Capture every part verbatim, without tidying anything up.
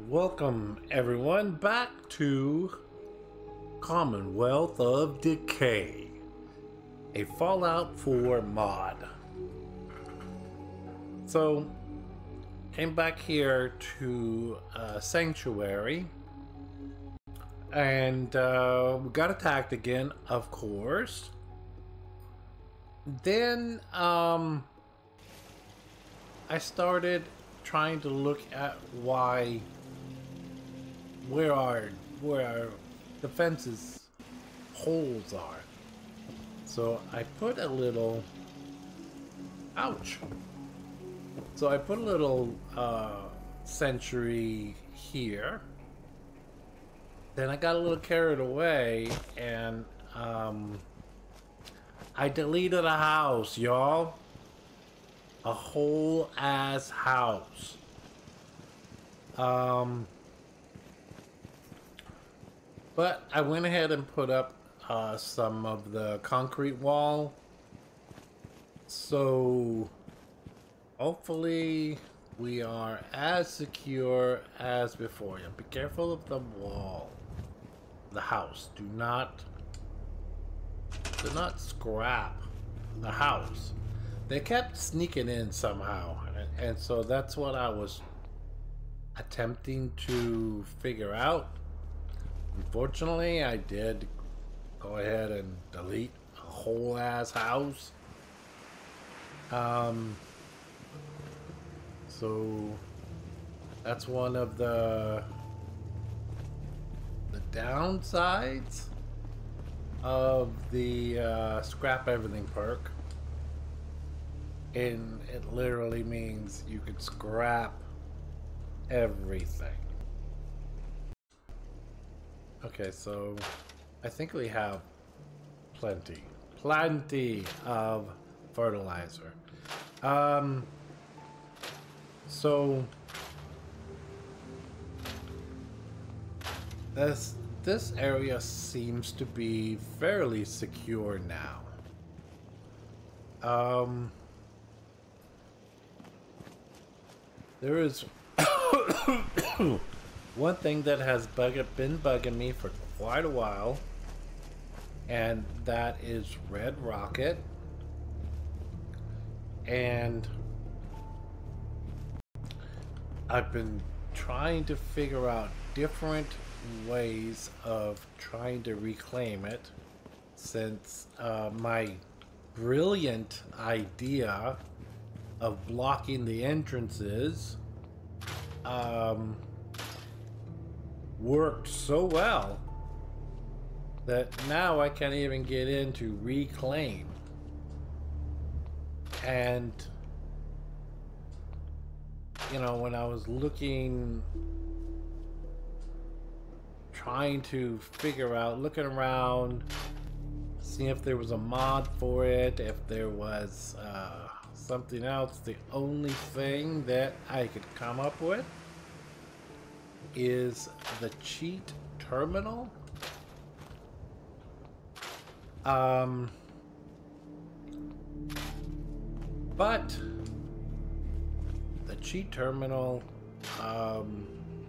Welcome everyone back to Commonwealth of Decay, a Fallout four mod. So, came back here to uh, Sanctuary, and uh, we got attacked again, of course. Then, um, I started trying to look at why, where our, where our defenses holes are. So I put a little, ouch. So I put a little uh, sentry here. Then I got a little carried away and um, I deleted a house, y'all. A whole ass house. Um, but I went ahead and put up uh, some of the concrete wall. So hopefully we are as secure as before. Yeah, be careful of the wall. The house. Do not do not scrap the house. They kept sneaking in somehow, and, and so that's what I was attempting to figure out. Unfortunately, I did go ahead and delete a whole ass house. Um, so that's one of the the downsides of the uh, scrap everything perk. And it literally means you could scrap everything. Okay, so I think we have plenty, plenty of fertilizer. Um, so this this area seems to be fairly secure now. Um. There is one thing that has bug been bugging me for quite a while, and that is Red Rocket. And I've been trying to figure out different ways of trying to reclaim it, since uh, my brilliant idea of blocking the entrances um, worked so well that now I can't even get in to reclaim. And you know, when I was looking, trying to figure out, looking around, seeing if there was a mod for it, if there was uh, something else, the only thing that I could come up with is the cheat terminal. Um, but the cheat terminal, um,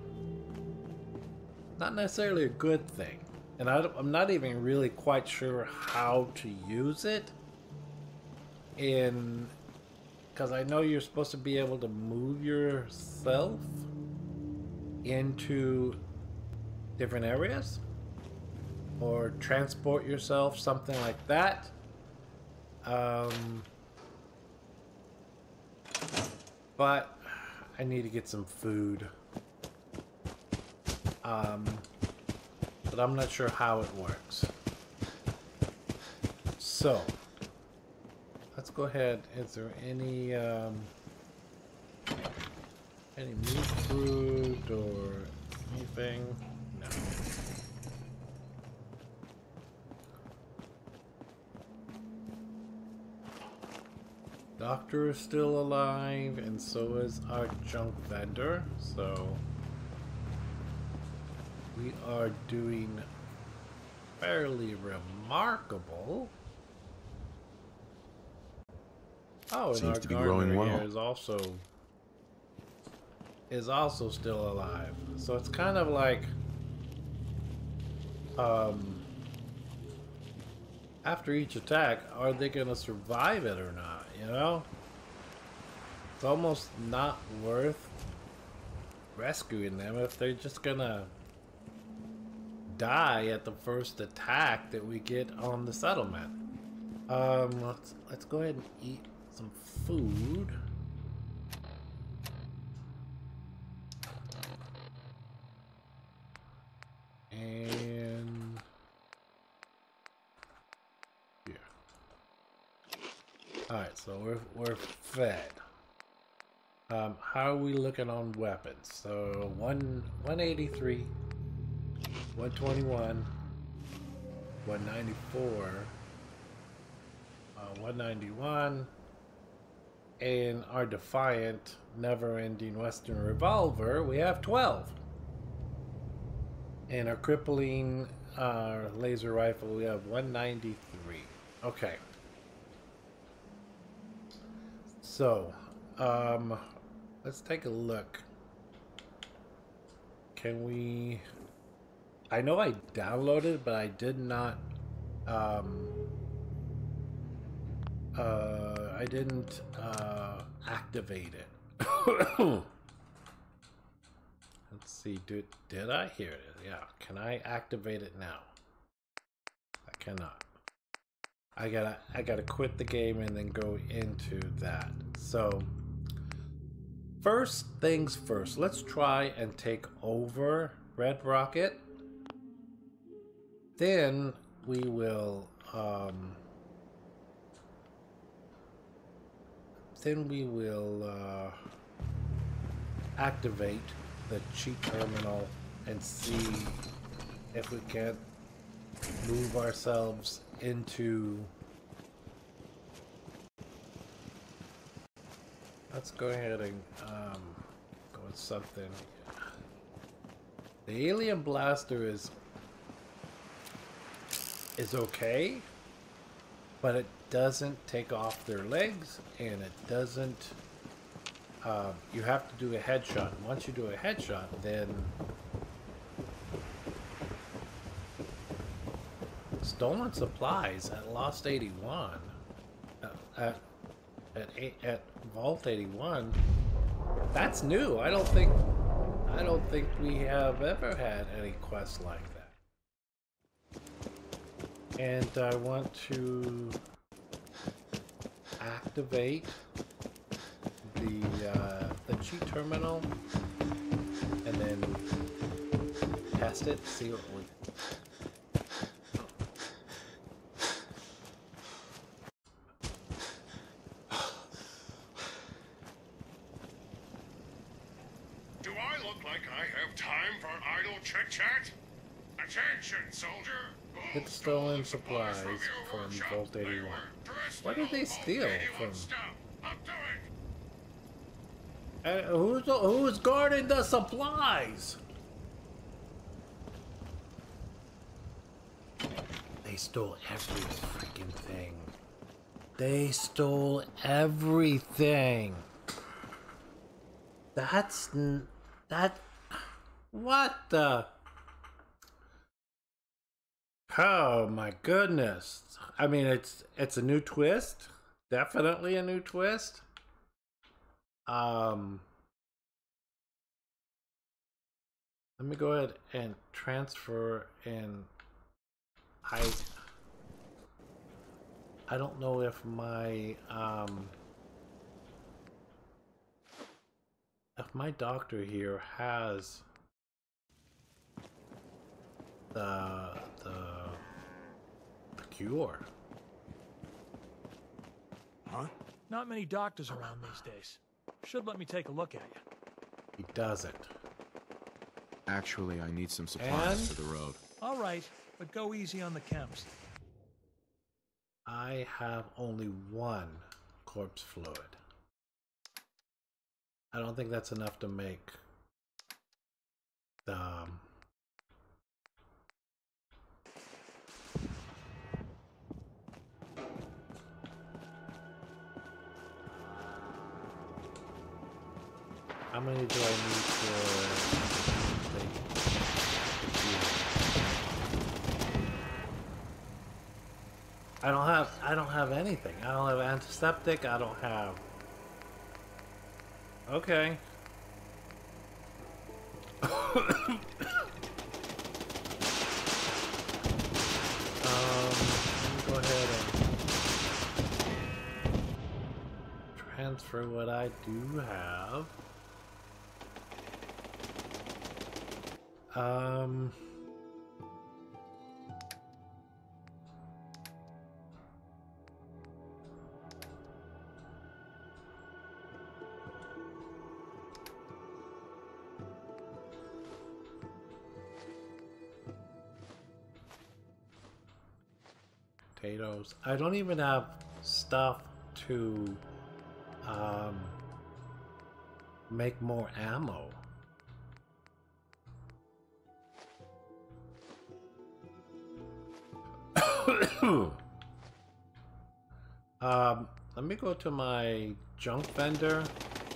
not necessarily a good thing, and I, I'm not even really quite sure how to use it. In Because I know you're supposed to be able to move yourself into different areas or transport yourself, something like that. Um, but I need to get some food. Um, but I'm not sure how it works. So let's go ahead. Is there any um, any meat, fruit, or anything? No. Doctor is still alive, and so is our junk vendor. So we are doing fairly remarkable. Oh, and Seems our to be growing gardener well. here is also is also still alive. So it's kind of like um, after each attack, are they gonna survive it or not, you know? It's almost not worth rescuing them if they're just gonna die at the first attack that we get on the settlement. Um, let's let's go ahead and eat some food. And here. All right, so we're we're fed. Um, how are we looking on weapons? So one one eighty three, one twenty one, one ninety four, uh, one ninety one, and our Defiant, never-ending Western revolver. We have twelve. And our crippling uh, laser rifle, we have one ninety-three. Okay. So, um, let's take a look. Can we... I know I downloaded, but I did not... Um, uh, I didn't uh, activate it. Let's see, did, did I? Here it is, yeah. Can I activate it now? I cannot. I gotta, I gotta quit the game and then go into that. So, first things first, let's try and take over Red Rocket. Then we will, um, then we will uh, activate the cheat terminal and see if we can't move ourselves into... Let's go ahead and um, go with something. The Alien Blaster is is okay, but it doesn't take off their legs, and it doesn't... Uh, you have to do a headshot. Once you do a headshot, then stolen supplies at Lost eighty-one, uh, at at at Vault eighty-one. That's new. I don't think I don't think we have ever had any quests like that. And I want to activate the uh, the cheat terminal and then test it, see what we... Do I look like I have time for idle chit chat? Attention, soldier! Get stolen supplies from Vault eighty-one. What did they steal from? Uh, who's who's guarding the supplies? They stole every freaking thing. They stole everything. That's n that. What the? Oh my goodness. I mean, it's it's a new twist. Definitely a new twist. Um let me go ahead and transfer, and I I don't know if my um if my doctor here has the the, the cure. Huh? Not many doctors around these days. Should let me take a look at you. He doesn't. Actually, I need some supplies And? for the road. All right, but go easy on the chems. I have only one corpse fluid. I don't think that's enough to make the um, I'm many do I need for the, I don't have I don't have anything. I don't have antiseptic, I don't have. Okay. Go ahead and transfer what I do have. Um, potatoes. I don't even have stuff to um, make more ammo. um, let me go to my junk vendor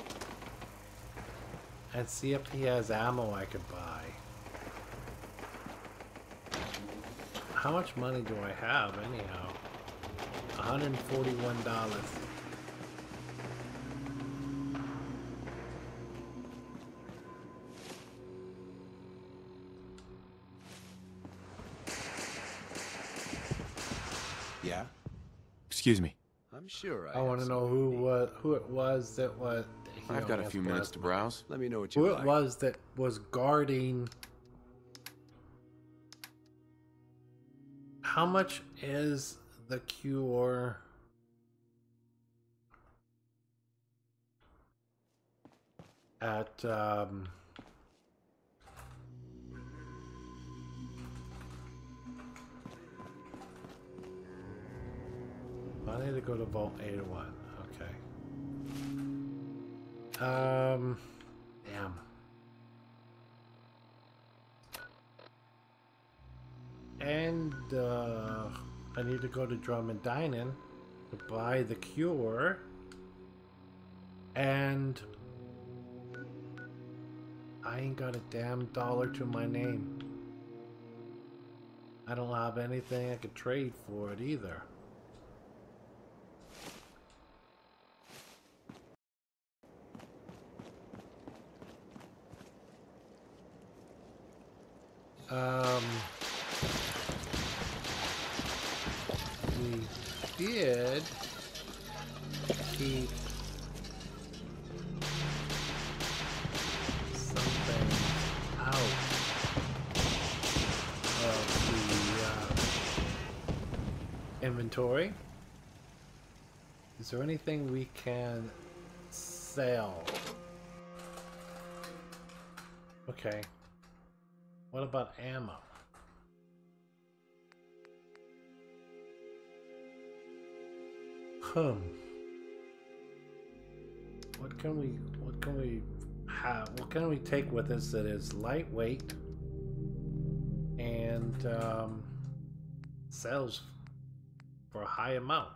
and see if he has ammo I could buy. How much money do I have anyhow? one hundred forty-one dollars. Yeah? Excuse me. I'm sure I I want to know who was who it was that was. I've got a few minutes to browse. Let me know what you Who like. it was that was guarding. How much is the cure? At um I need to go to Vault eight oh one. Okay. Um damn. And uh, I need to go to Drum and Dining to buy the cure. And I ain't got a damn dollar to my name. I don't have anything I could trade for it either. Um... We did keep something out of the uh, inventory. Is there anything we can sell? Okay. What about ammo? Hmm. What can we what can we have? What can we take with us that is lightweight and um, sells for a high amount?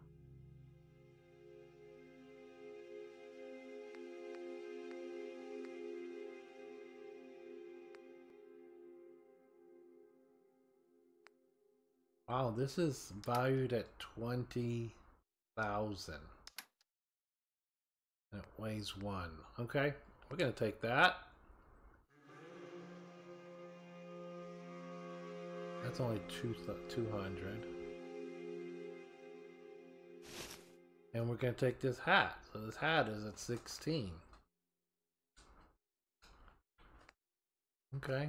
Wow, this is valued at twenty thousand. And it weighs one. Okay, we're gonna take that. That's only two two hundred. And we're gonna take this hat. So this hat is at sixteen. Okay.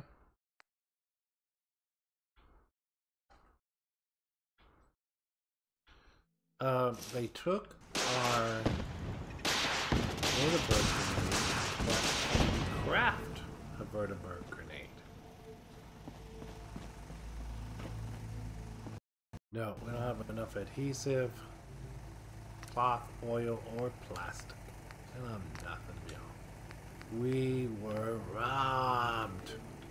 Uh, they took our vertibird grenade, but we craft a vertibird grenade. No, we don't have enough adhesive, cloth, oil, or plastic. We don't have nothing, y'all. We were robbed.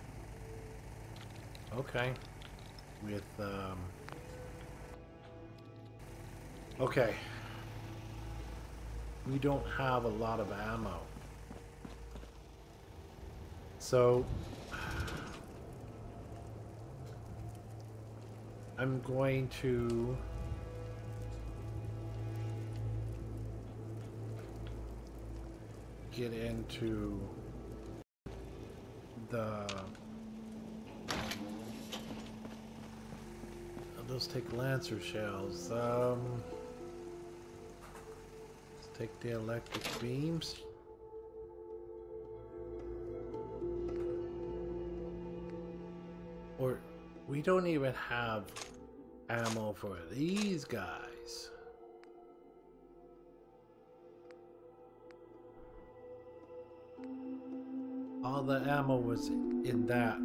Okay. With, um... okay. We don't have a lot of ammo. so I'm going to get into the those take Lancer shells. Um, let's take the electric beams. Or we don't even have ammo for these guys. All the ammo was in that.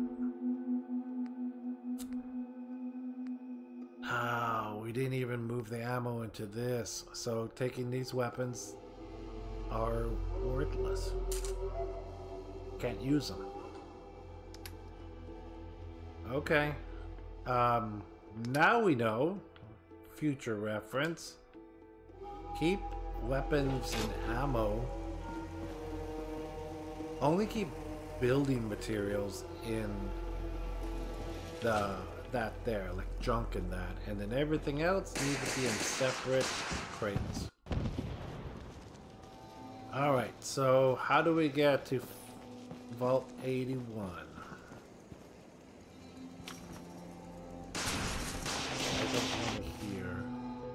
Oh, we didn't even move the ammo into this. So taking these weapons are worthless. Can't use them. Okay. Um, now we know. Future reference. Keep weapons and ammo. Only keep building materials in the that there, like junk in that, and then everything else needs to be in separate crates. All right, so how do we get to Vault eighty-one? Here.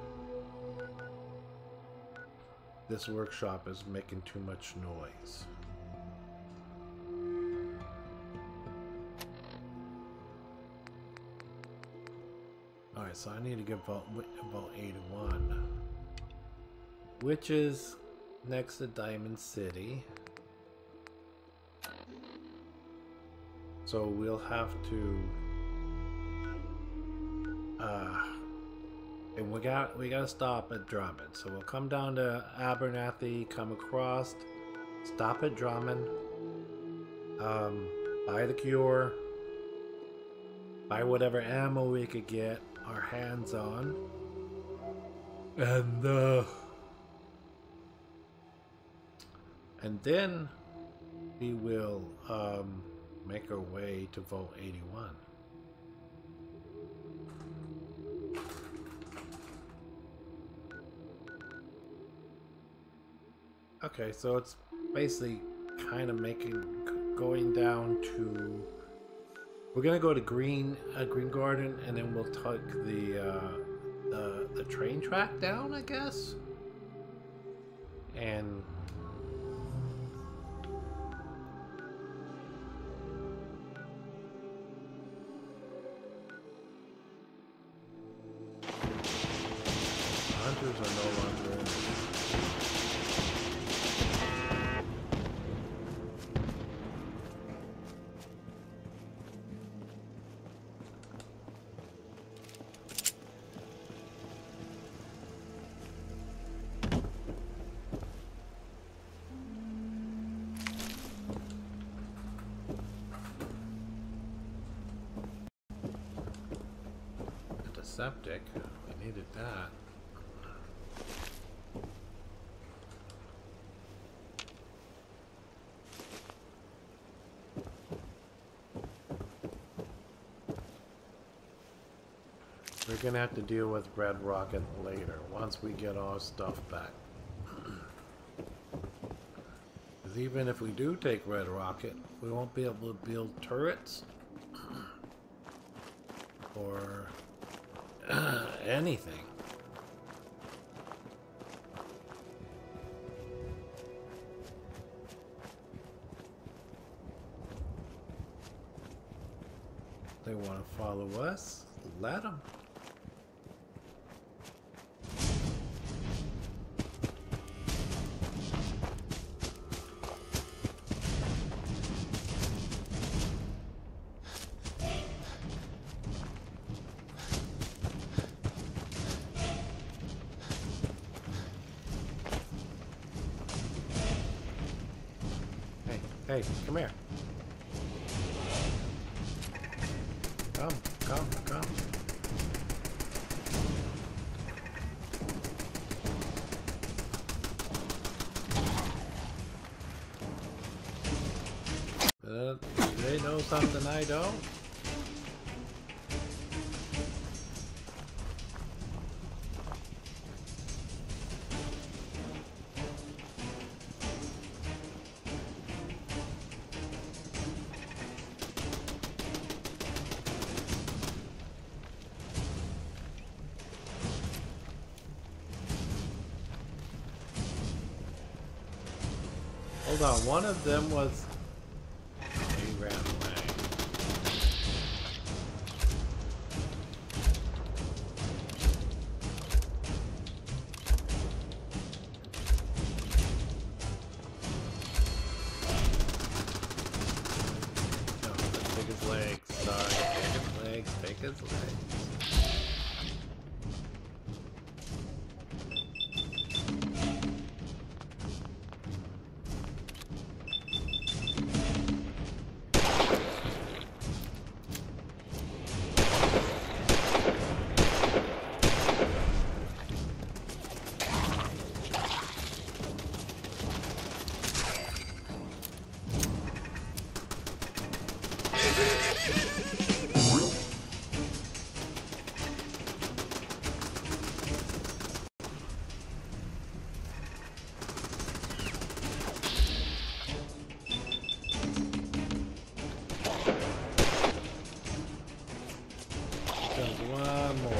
This workshop is making too much noise. Alright, so I need to get Vault, Vault eighty-one, which is next to Diamond City. So we'll have to uh and we got we gotta stop at Drummond. So we'll come down to Abernathy, come across, stop at Drummond, um, buy the cure, buy whatever ammo we could get our hands on, and uh, and then we will um, make our way to Vault eighty-one. Okay, so it's basically kind of making going down to. We're gonna go to Green uh, Green Garden, and then we'll take the, uh, the the train track down, I guess. And hunters are no longer in. Septic. I needed that. We're gonna have to deal with Red Rocket later, once we get our stuff back. Because even if we do take Red Rocket, we won't be able to build turrets or Uh, anything. They want to follow us? Let them. Hey, come here. Come, come, come. Uh, know something I don't? Hold on, one of them was... He ran away. No, let's take his legs. Sorry, take his legs, take his legs. One more.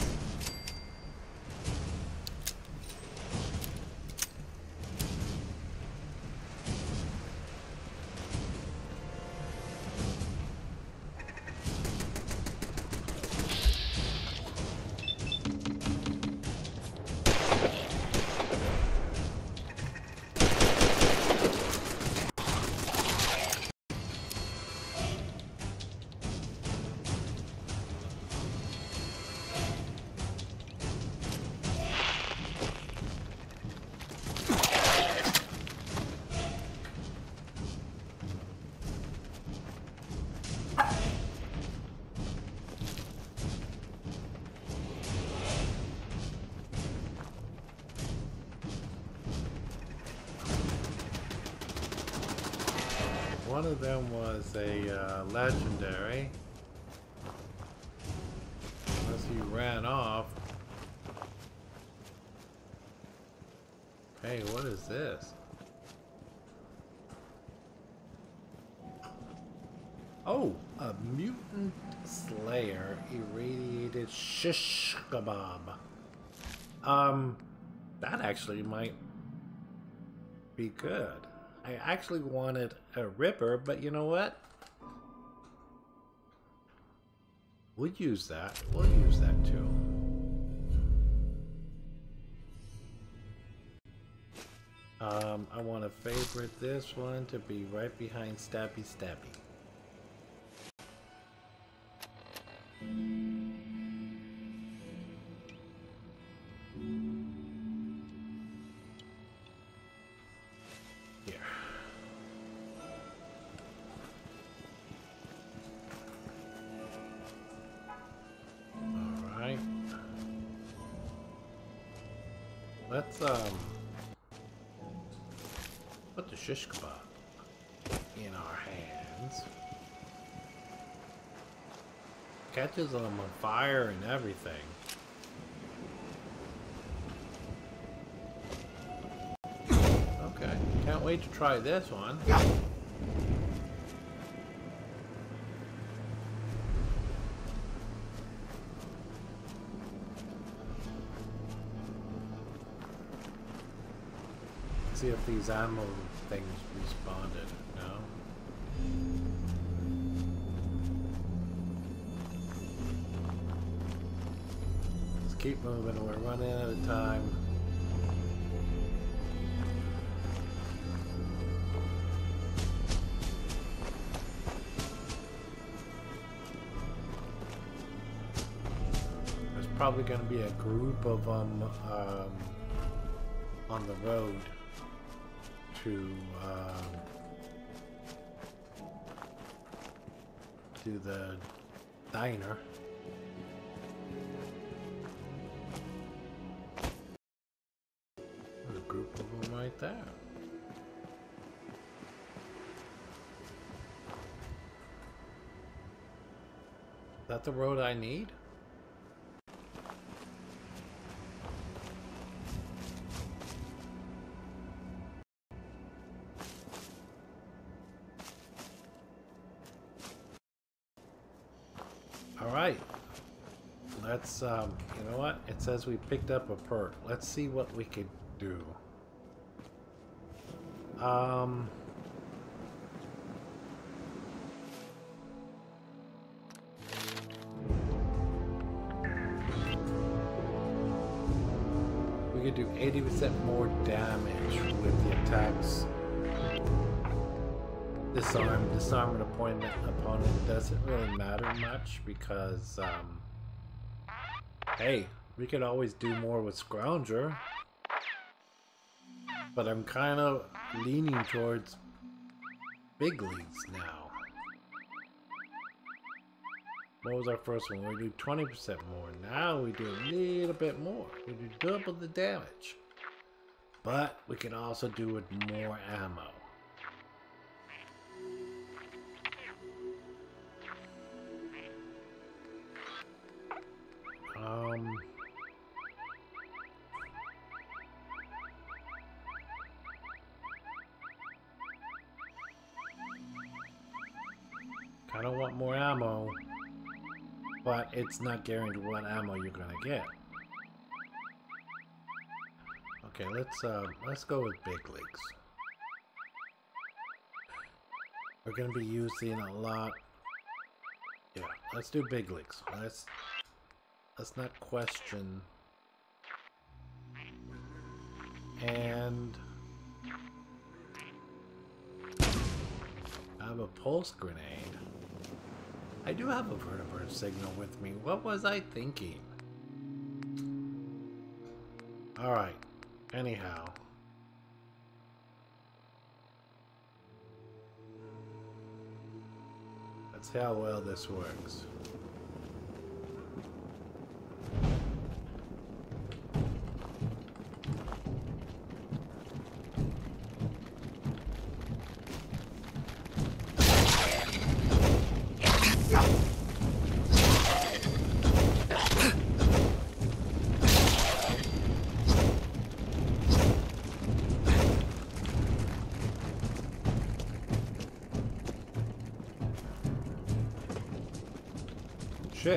One of them was a uh, legendary. Unless he ran off. Hey, what is this? Oh, a mutant slayer irradiated shish kebab. Um, that actually might be good. I actually wanted a ripper, but you know what? We'll use that. We'll use that too. Um, I want to favorite this one to be right behind Stabby Stabby. Let's um put the shish kebab in our hands. Catches them on fire and everything. Okay, can't wait to try this one. See if these ammo things responded. No? Let's keep moving. We're running out of time. There's probably going to be a group of them um, on the road to um, to the diner. There's a group of them right there. Is that the road I need? Alright. Let's, um, you know what? It says we picked up a perk. Let's see what we could do. Um... We could do eighty percent more damage with the attacks. Disarm, disarm an opponent, opponent doesn't really matter much because, um, hey, we could always do more with Scrounger. But I'm kind of leaning towards big leagues now. What was our first one? We do twenty percent more. Now we do a little bit more. We do double the damage. But we can also do with more ammo. Um... I don't want more ammo, but it's not guaranteed what ammo you're gonna get. Okay, let's uh, let's go with big leagues. We're gonna be using a lot. Yeah, let's do big leagues. Let's let's not question. And I have a pulse grenade. I do have a vertebrate signal with me. What was I thinking? Alright. Anyhow. Let's see how well this works. Shit.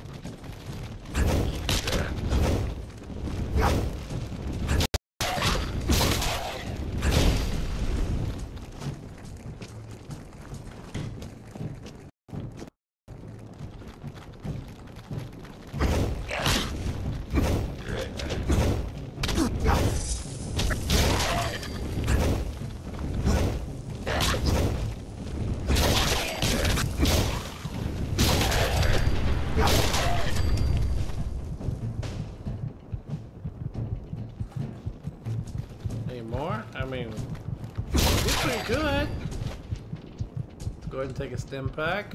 Good. Let's go ahead and take a stim pack.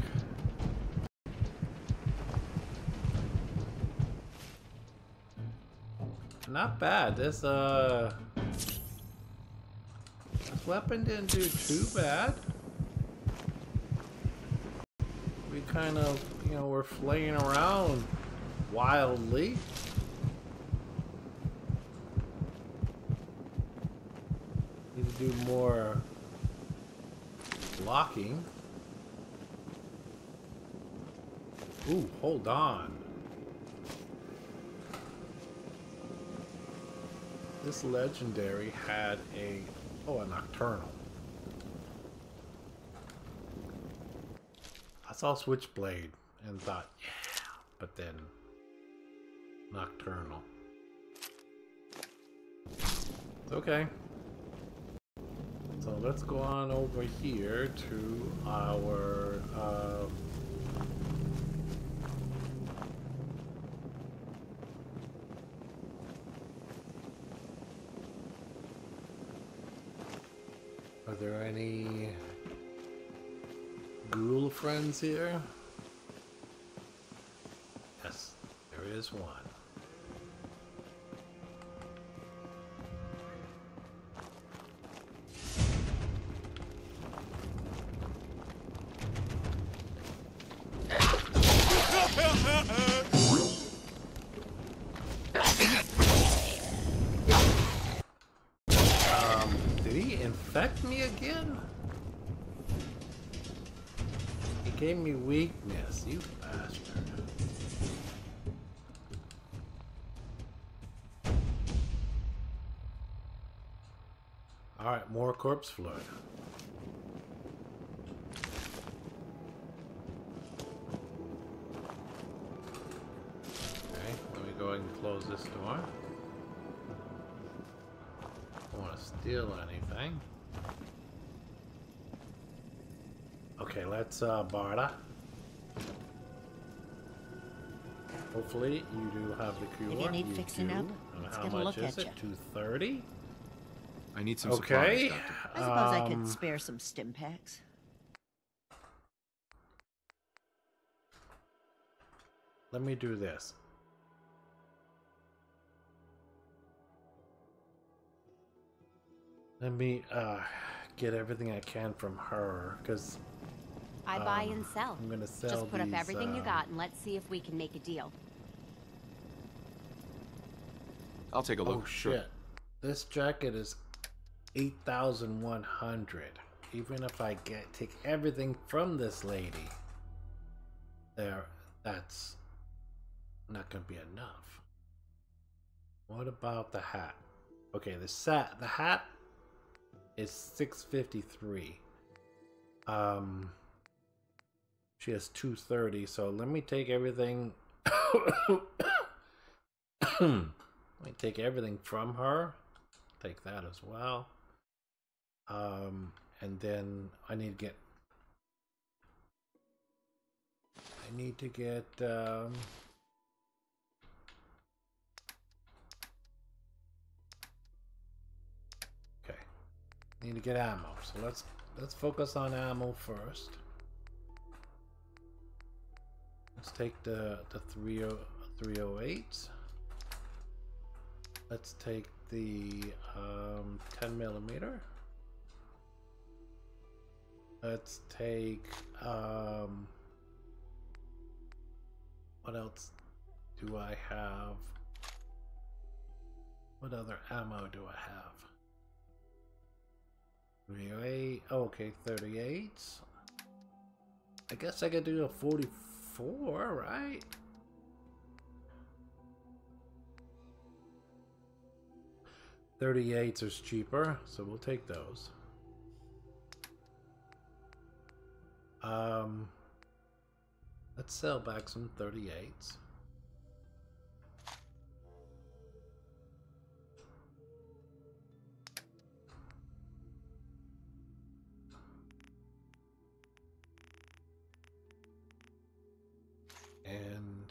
Not bad. This uh, this weapon didn't do too bad. We kind of, you know, we're flaying around wildly. Need to do more blocking. Ooh, hold on. This legendary had a oh a nocturnal. I saw Switchblade and thought, yeah, but then nocturnal. Okay. So let's go on over here to our uh, are there any ghoul friends here? Yes, there is one. gave me weakness, you bastard. Alright, more corpse flood. Okay, let me go ahead and close this door. Don't want to steal anything. Okay, let's uh, Barda. Hopefully you do have the cure. If you need you fixing do. up, And let's how get a much look is at it? ya. two thirty? I need some Okay. supplies, Doctor. I suppose I Um, could spare some stim packs. Let me do this. Let me uh, get everything I can from her, because I buy um, and sell. I'm gonna sell Just put up these, everything you um, got and let's see if we can make a deal. I'll take a look. Oh Sure. shit! This jacket is eight thousand one hundred. Even if I get take everything from this lady, there, that's not gonna be enough. What about the hat? Okay, the set, the hat is six fifty-three. Um, she has two thirty. So let me take everything. Let me take everything from her. Take that as well. Um, and then I need to get. I need to get. Um, okay, need to get ammo. So let's let's focus on ammo first. Let's take the the three oh eights. Let's take the um, ten millimeter. Let's take um, what else do I have? What other ammo do I have? three oh eight. Oh, okay, thirty-eights. I guess I could do a forty-four, right? thirty-eights is cheaper, so we'll take those. Um, let's sell back some thirty-eights. And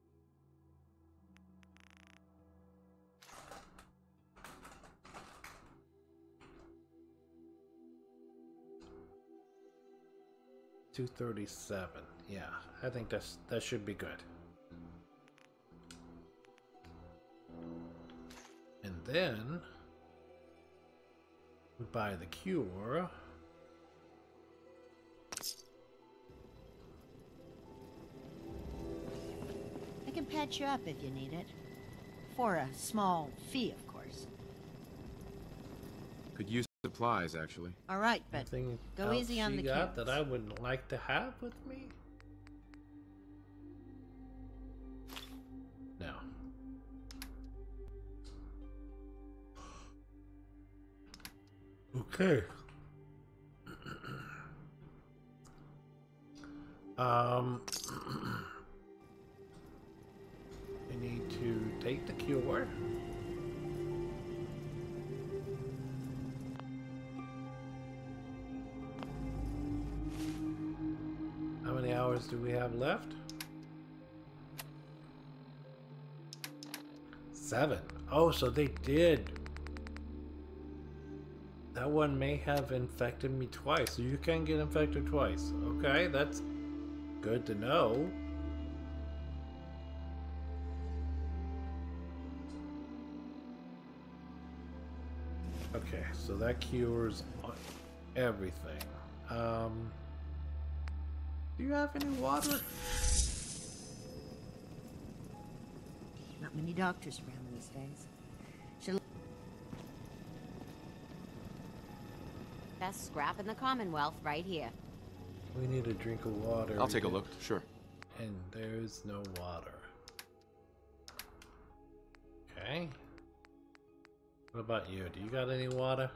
two thirty-seven. Yeah, I think that's that should be good. And then we buy the cure. I can patch you up if you need it. For a small fee, of course. Could use supplies, actually. All right, but Anything go else easy on she the got kids. that I would like to have with me? No. Okay. um, I need to take the cure. How many hours do we have left? Seven. Oh, so they did. That one may have infected me twice. So you can get infected twice. Okay, that's good to know. Okay, so that cures everything. Um, do you have any water? Not many doctors around these days. Should Best scrap in the Commonwealth right here. We need a drink of water. I'll take a look, sure. And there's no water. Okay. What about you? Do you got any water?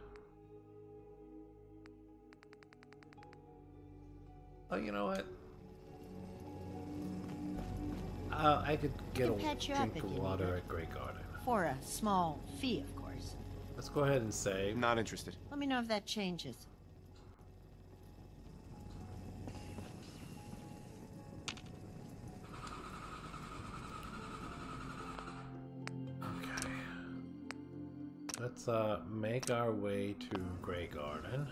Oh, you know what? Uh, I could get a patch you up drink if of you need water it. at Grey Garden. For a small fee, of course. Let's go ahead and save. Not interested. Let me know if that changes. Okay. Let's uh make our way to Grey Garden.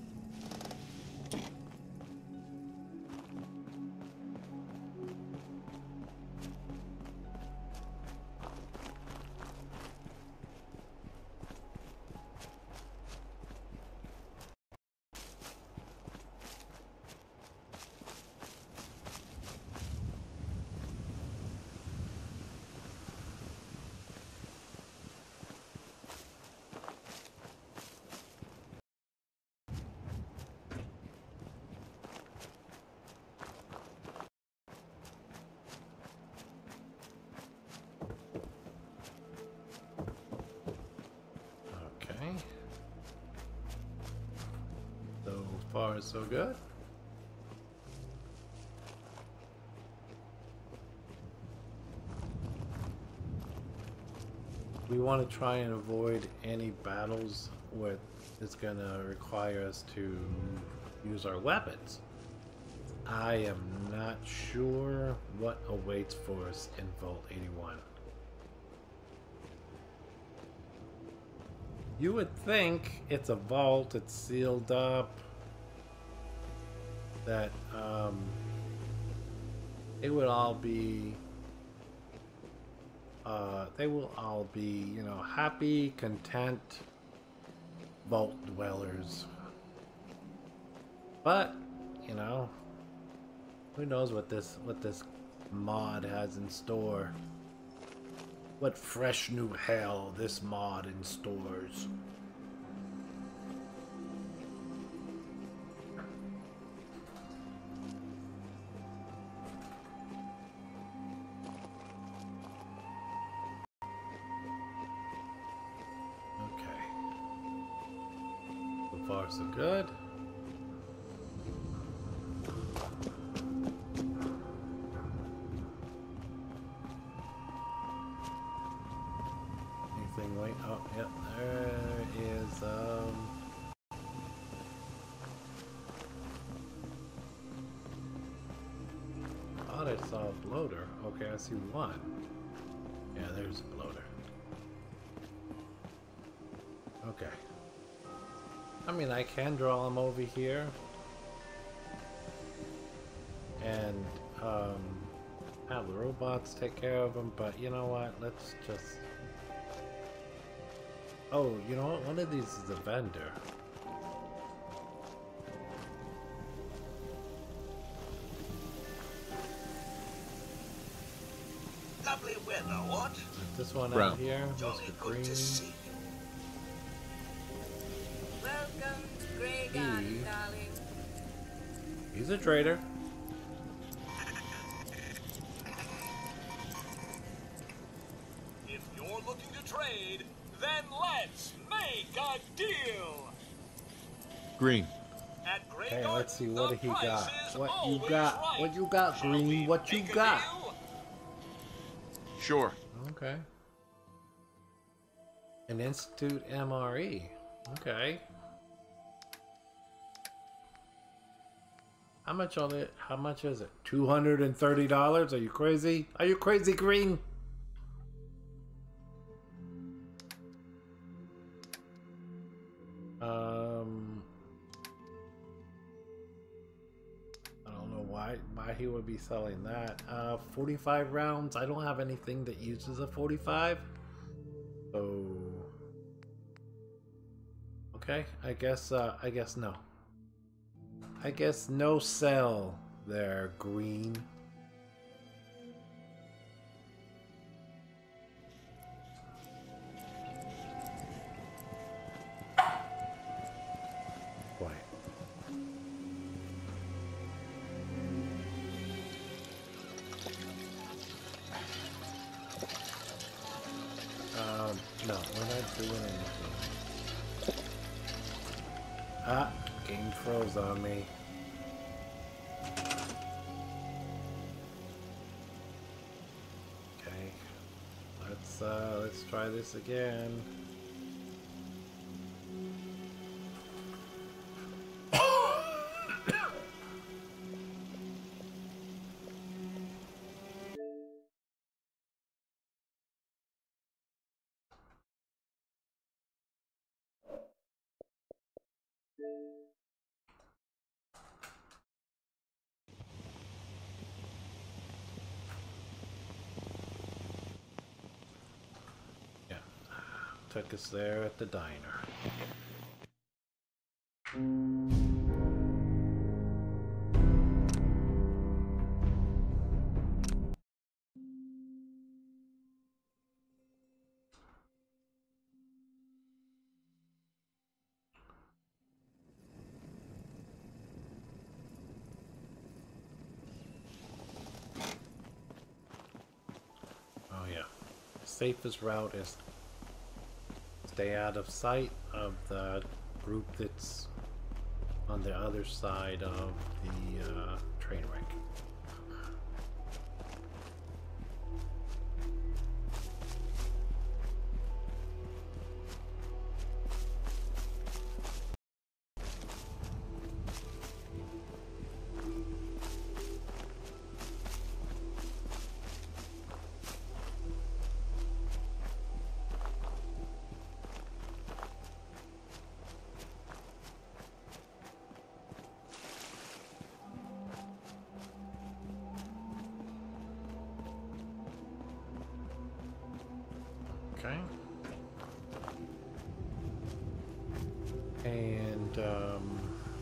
Okay. So far, so good. We want to try and avoid any battles where it's going to require us to use our weapons. I am not sure what awaits for us in Vault eighty-one. You would think it's a vault, it's sealed up, that um, it would all be, uh, they will all be, you know, happy, content vault dwellers. But, you know, who knows what this, what this mod has in store. What fresh new hell this mod in stores. Okay. So far so good. Wait, oh, yep, there is, um... I thought I saw a bloater. Okay, I see one. Yeah, there's a bloater. Okay. I mean, I can draw them over here. And, um... have the robots take care of them, but you know what? Let's just... Oh, you know what? One of these is a vendor. Lovely weather, what? This one Brown. out here, Jolly Mister good Green. to see you. Welcome to Grey He- Garden, darling. He's a trader. If you're looking to trade, then let's make a deal. Green. At Grey Okay, Garden, let's see what the he got. price is What you always got? right. What you got, Shall Green? we What you make a got? deal? Sure. Okay. An Institute M R E. Okay. How much on it? How much is it? Two hundred and thirty dollars? Are you crazy? Are you crazy, Green? Um, I don't know why why he would be selling that. Uh, forty-five rounds. I don't have anything that uses a forty-five. So, okay. I guess. Uh, I guess no. I guess no sell there, Green. Quiet. froze on me. Okay, let's uh, let's try this again. Yeah, took us there at the diner. Oh yeah, safest route is stay out of sight of the group that's on the other side of the uh, train wreck. Okay. And um,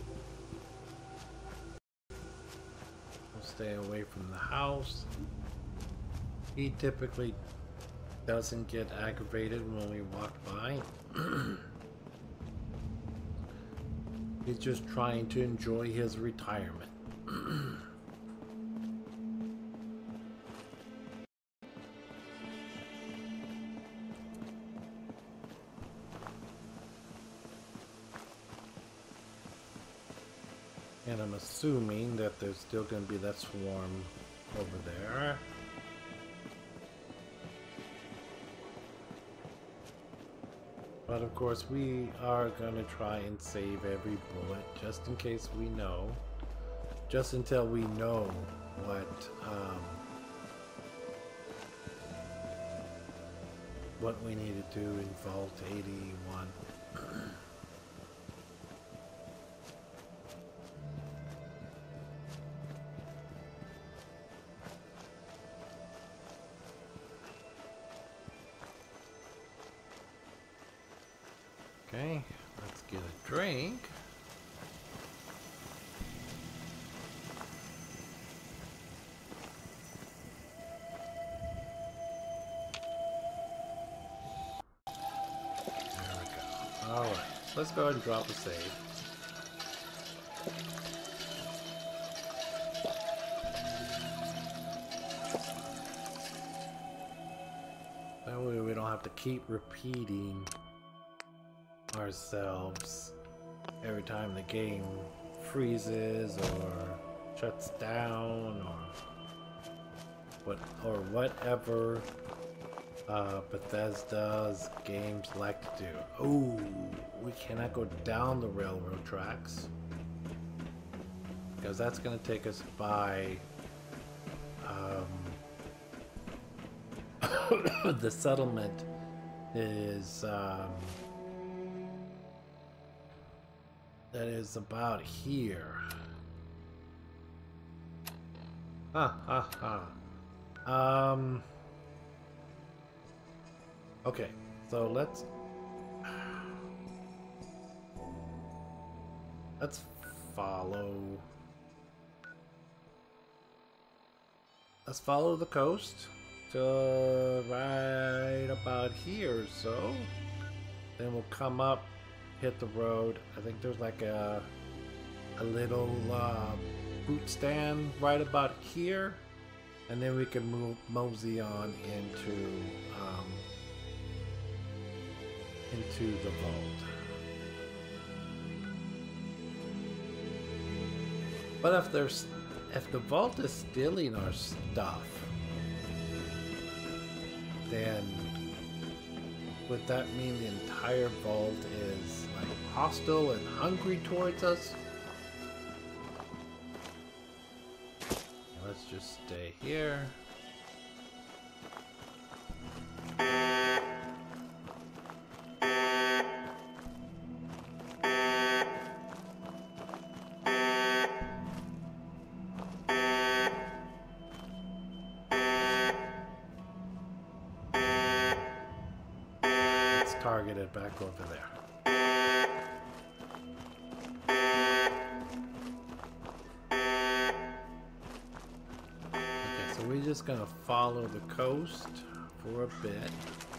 we'll stay away from the house. He typically doesn't get aggravated when we walk by. He's just trying to enjoy his retirement. And I'm assuming that there's still going to be that swarm over there. But of course we are going to try and save every bullet just in case we know. Just until we know what um, what we need to do in Vault eighty-one. Okay, let's get a drink. There we go. Alright, let's go ahead and drop a save. That way we don't have to keep repeating ourselves every time the game freezes or shuts down or what or whatever uh, Bethesda's games like to do. Oh, we cannot go down the railroad tracks because that's going to take us by um, the settlement is um, that is about here. Ha ha ha. Um. Okay, so let's let's follow. Let's follow the coast to right about here or so. Then we'll come up, hit the road. I think there's like a a little uh, boot stand right about here, and then we can move mosey on into um, into the vault. But if there's, if the vault is stealing our stuff, then would that mean the entire vault is like hostile and hungry towards us? Let's just stay here. Let's target it back over there. We're just gonna follow the coast for a bit.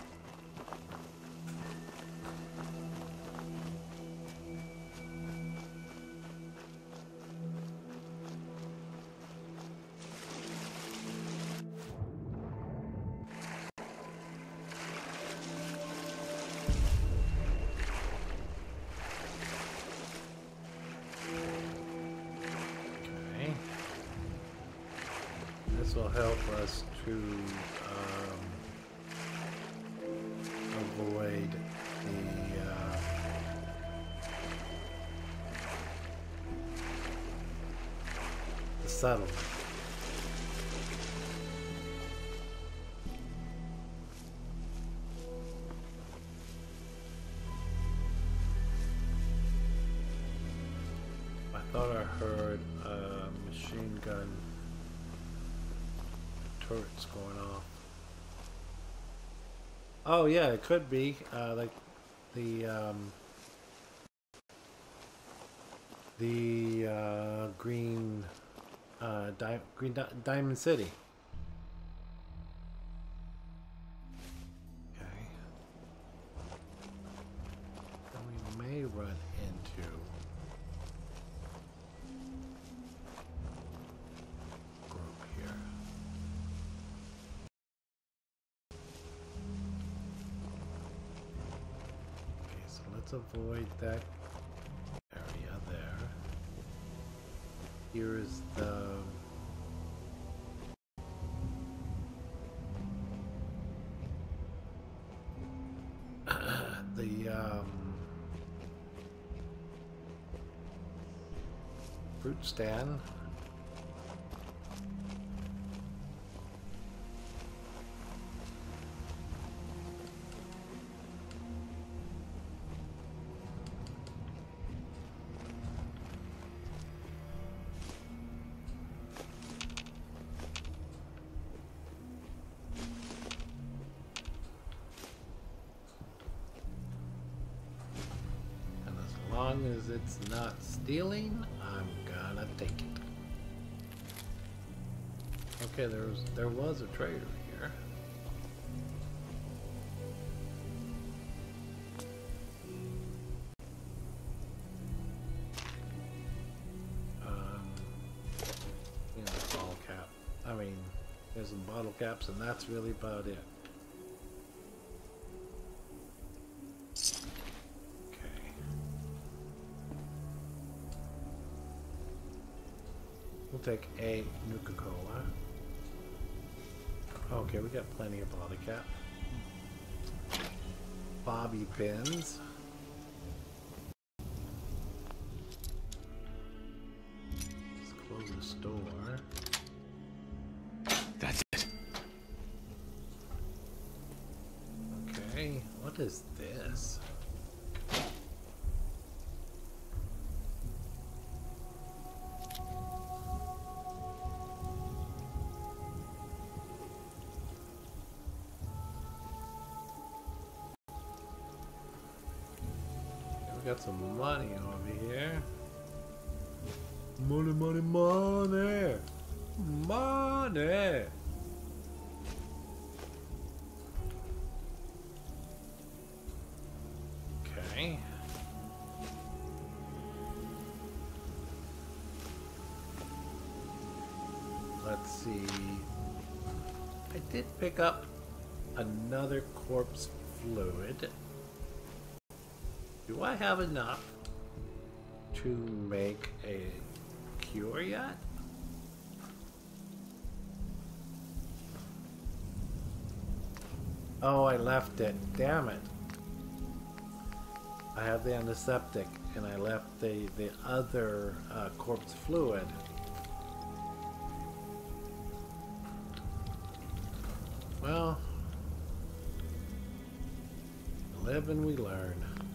This will help us to um, avoid the uh, the settlement. I thought I heard a machine gun turrets going off. Oh yeah, it could be uh, like the um, the uh, green uh, di green di Diamond City. Okay, and we may run into group here. Let's avoid that area there. Here is the the um, fruit stand. As long as it's not stealing, I'm gonna take it. Okay, there was there was a trader here. Um, you know, bottle cap. I mean, there's some bottle caps, and that's really about it. We'll take a Nuka-Cola. Okay, we got plenty of bottle cap. Bobby pins. Let's close the store. That's it. Okay, what is this? Got some money over here. Money, money, money. Money. Okay. Let's see. I did pick up another corpse fluid. Do I have enough to make a secure yet? Oh, I left it. Damn it. I have the antiseptic and I left the, the other uh, corpse fluid. Well, live and we learn.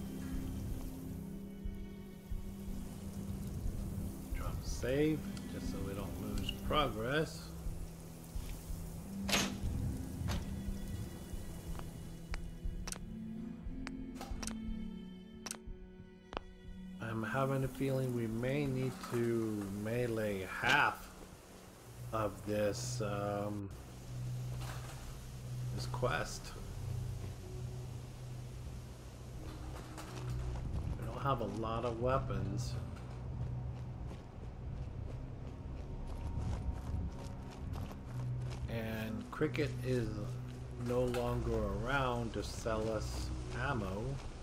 Drop save, just so we don't lose progress. I'm having a feeling we may need to melee half of this um, this quest. We don't have a lot of weapons. And Cricket is no longer around to sell us ammo.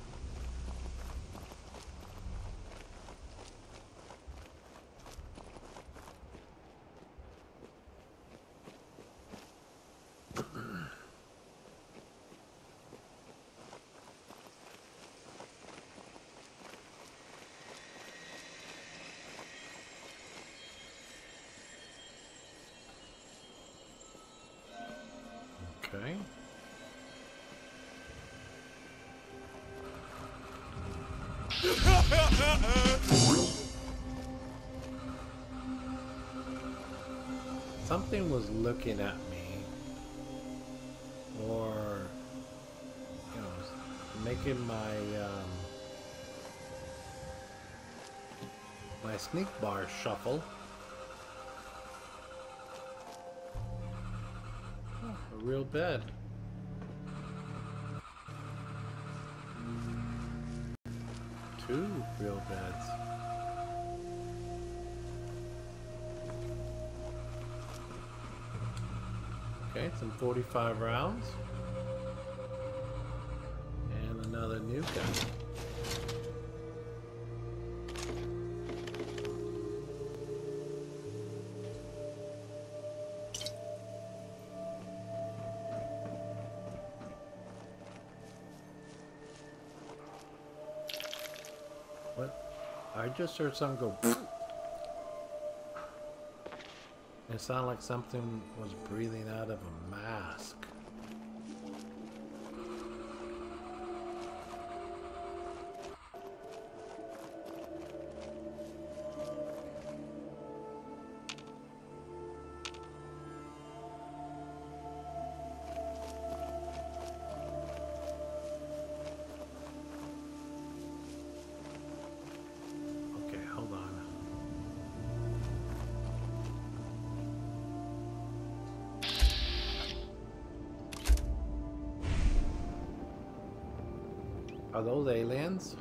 Okay. Something was looking at me, or you know, making my um, my sneak bar shuffle. A real bed. Two real beds. Okay, some forty-five rounds. And another new gun. I just heard something go. It sounded like something was breathing out of a mask. Are those aliens?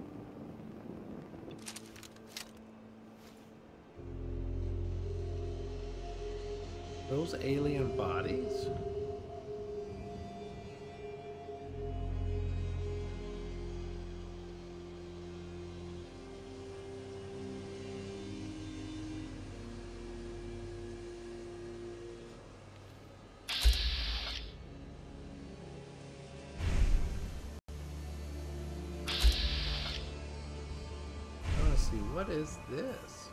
Those alien bodies? What is this?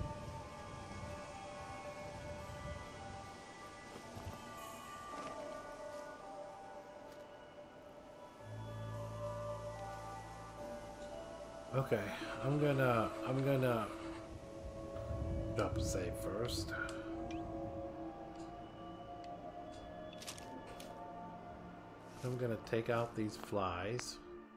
Okay, I'm gonna I'm gonna drop a save first. I'm gonna take out these flies.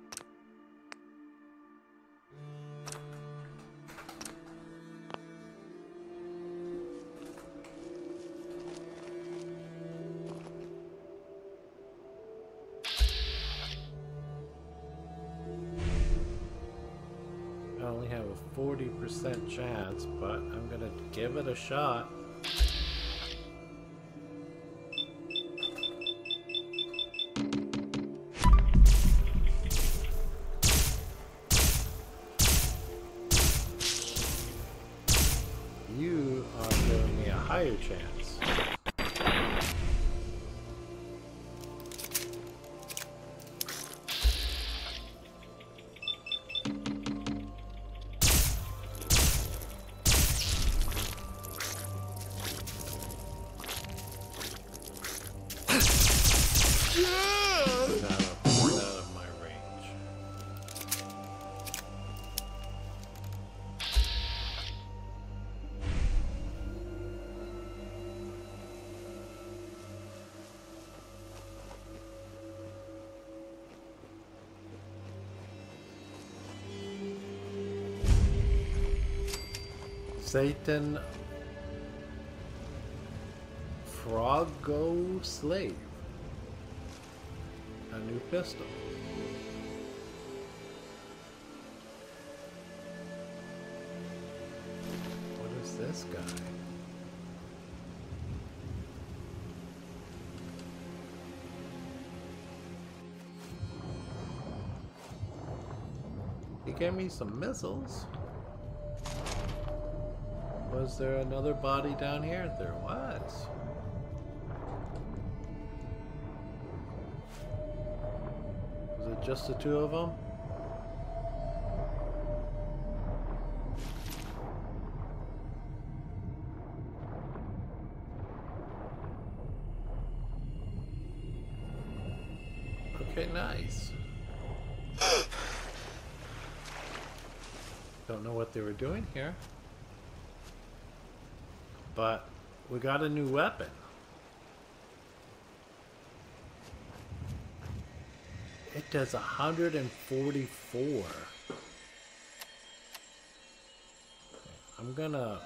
forty percent chance, but I'm gonna give it a shot. giving me a higher chance. Zetan Froggo Slave. A new pistol. What is this guy? He gave me some missiles. Was there another body down here? There was. Was it just the two of them? Okay, nice. Don't know what they were doing here. But we got a new weapon. It does one hundred forty-four. I'm gonna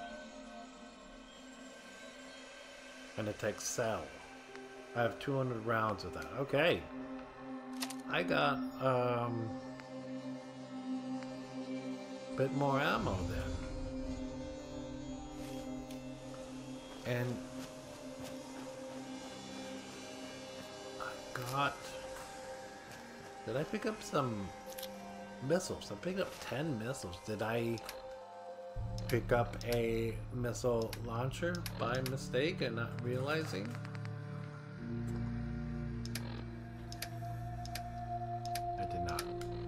gonna take cell. I have two hundred rounds of that. Okay. I got um a bit more ammo then. And I got... Did I pick up some missiles? I picked up ten missiles. Did I pick up a missile launcher by mistake and not realizing? I did not.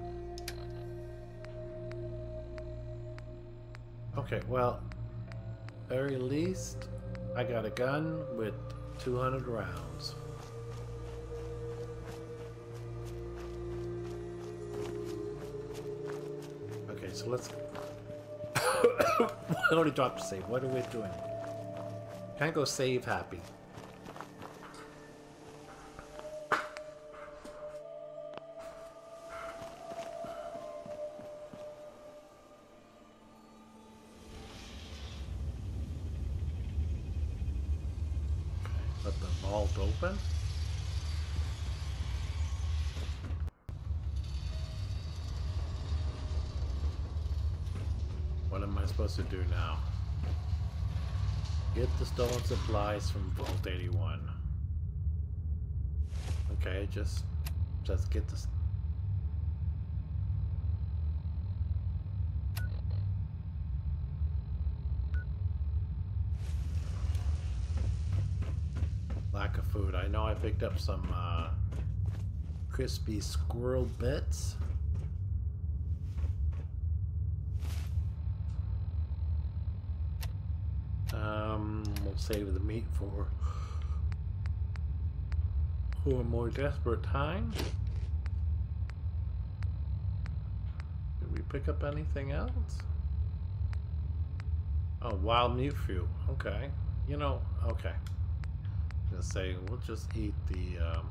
Okay, well, very least... I got a gun with two hundred rounds. Okay, so let's... I already dropped to save. What are we doing? Can't go save happy. Let the vault open. What am I supposed to do now? Get the stolen supplies from Vault eighty-one. Okay, just just get this. Lack of food. I know I picked up some uh, crispy squirrel bits. Um, we'll save the meat for for a more desperate time. Did we pick up anything else? Oh, wild mute fuel. Okay. You know, okay. Just say we'll just eat the um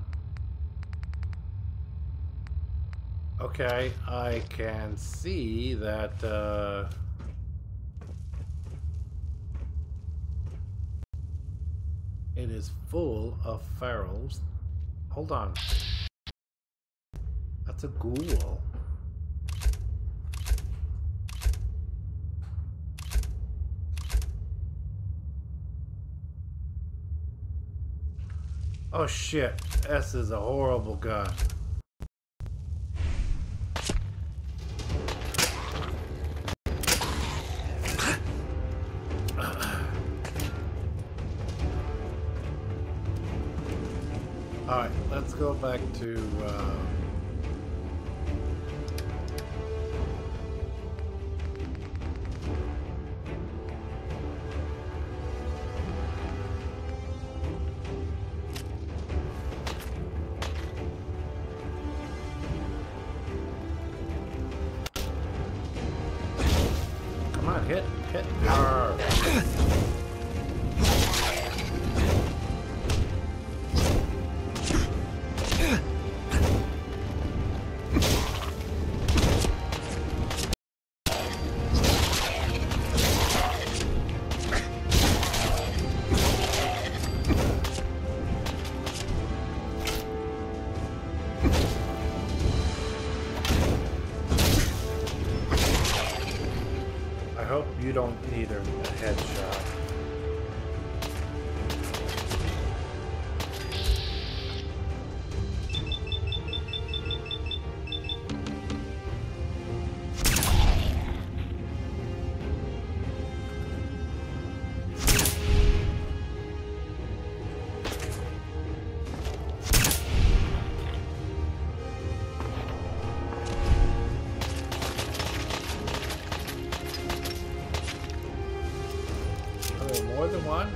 okay, I can see that uh it is full of ferals. Hold on. That's a ghoul. Oh shit, this is a horrible gun. Alright, let's go back to uh, come on, hit, hit her. I hope you don't need a, a headshot. More than one?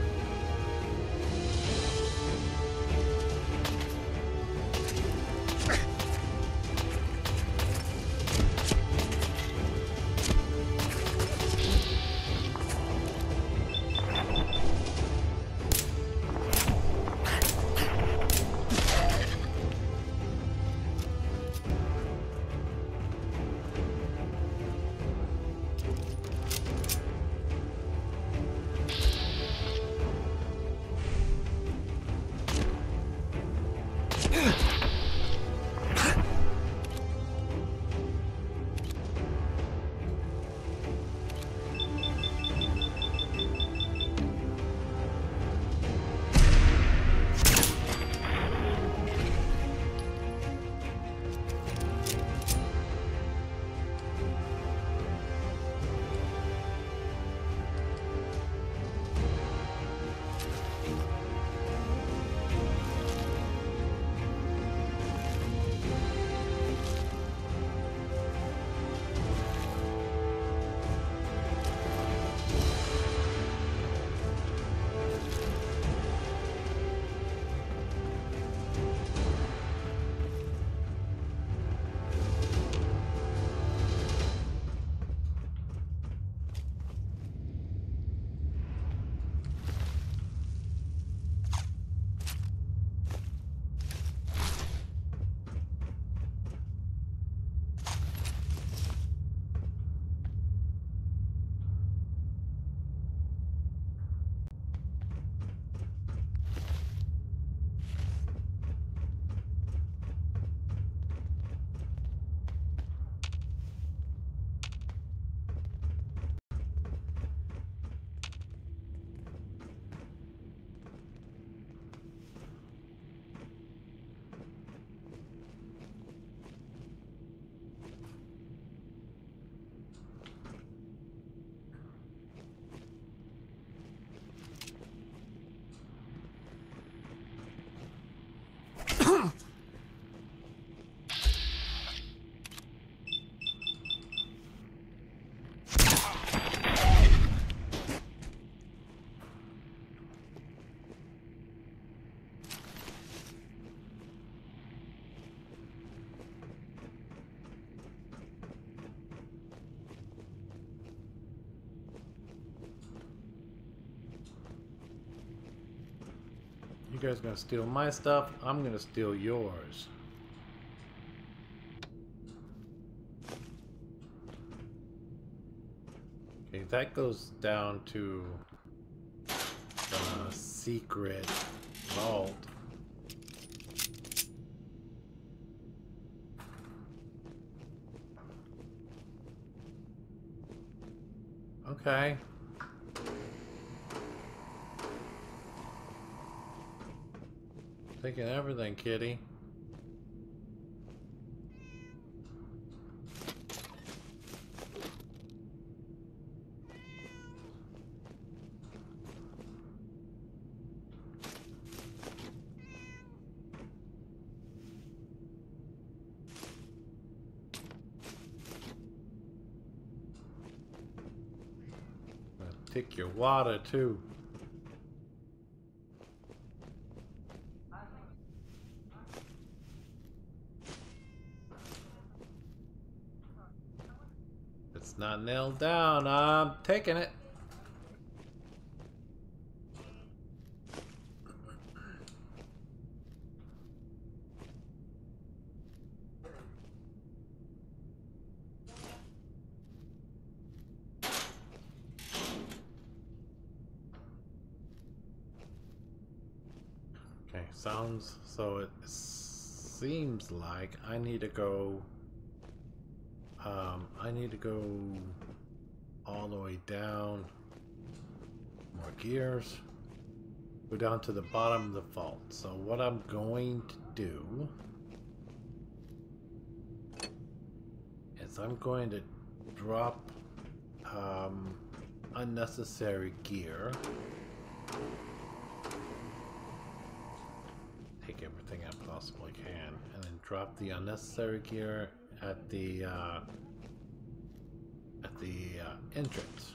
You guys gonna steal my stuff, I'm gonna steal yours. Okay, that goes down to the secret vault. Okay. Taking everything, kitty. Take your water too. It's not nailed down. I'm taking it. Okay, sounds so it seems like I need to go um I need to go all the way down. More gears. Go down to the bottom of the vault. So what I'm going to do is I'm going to drop um unnecessary gear. Take everything I possibly can, and then drop the unnecessary gear at the uh, at the uh, entrance.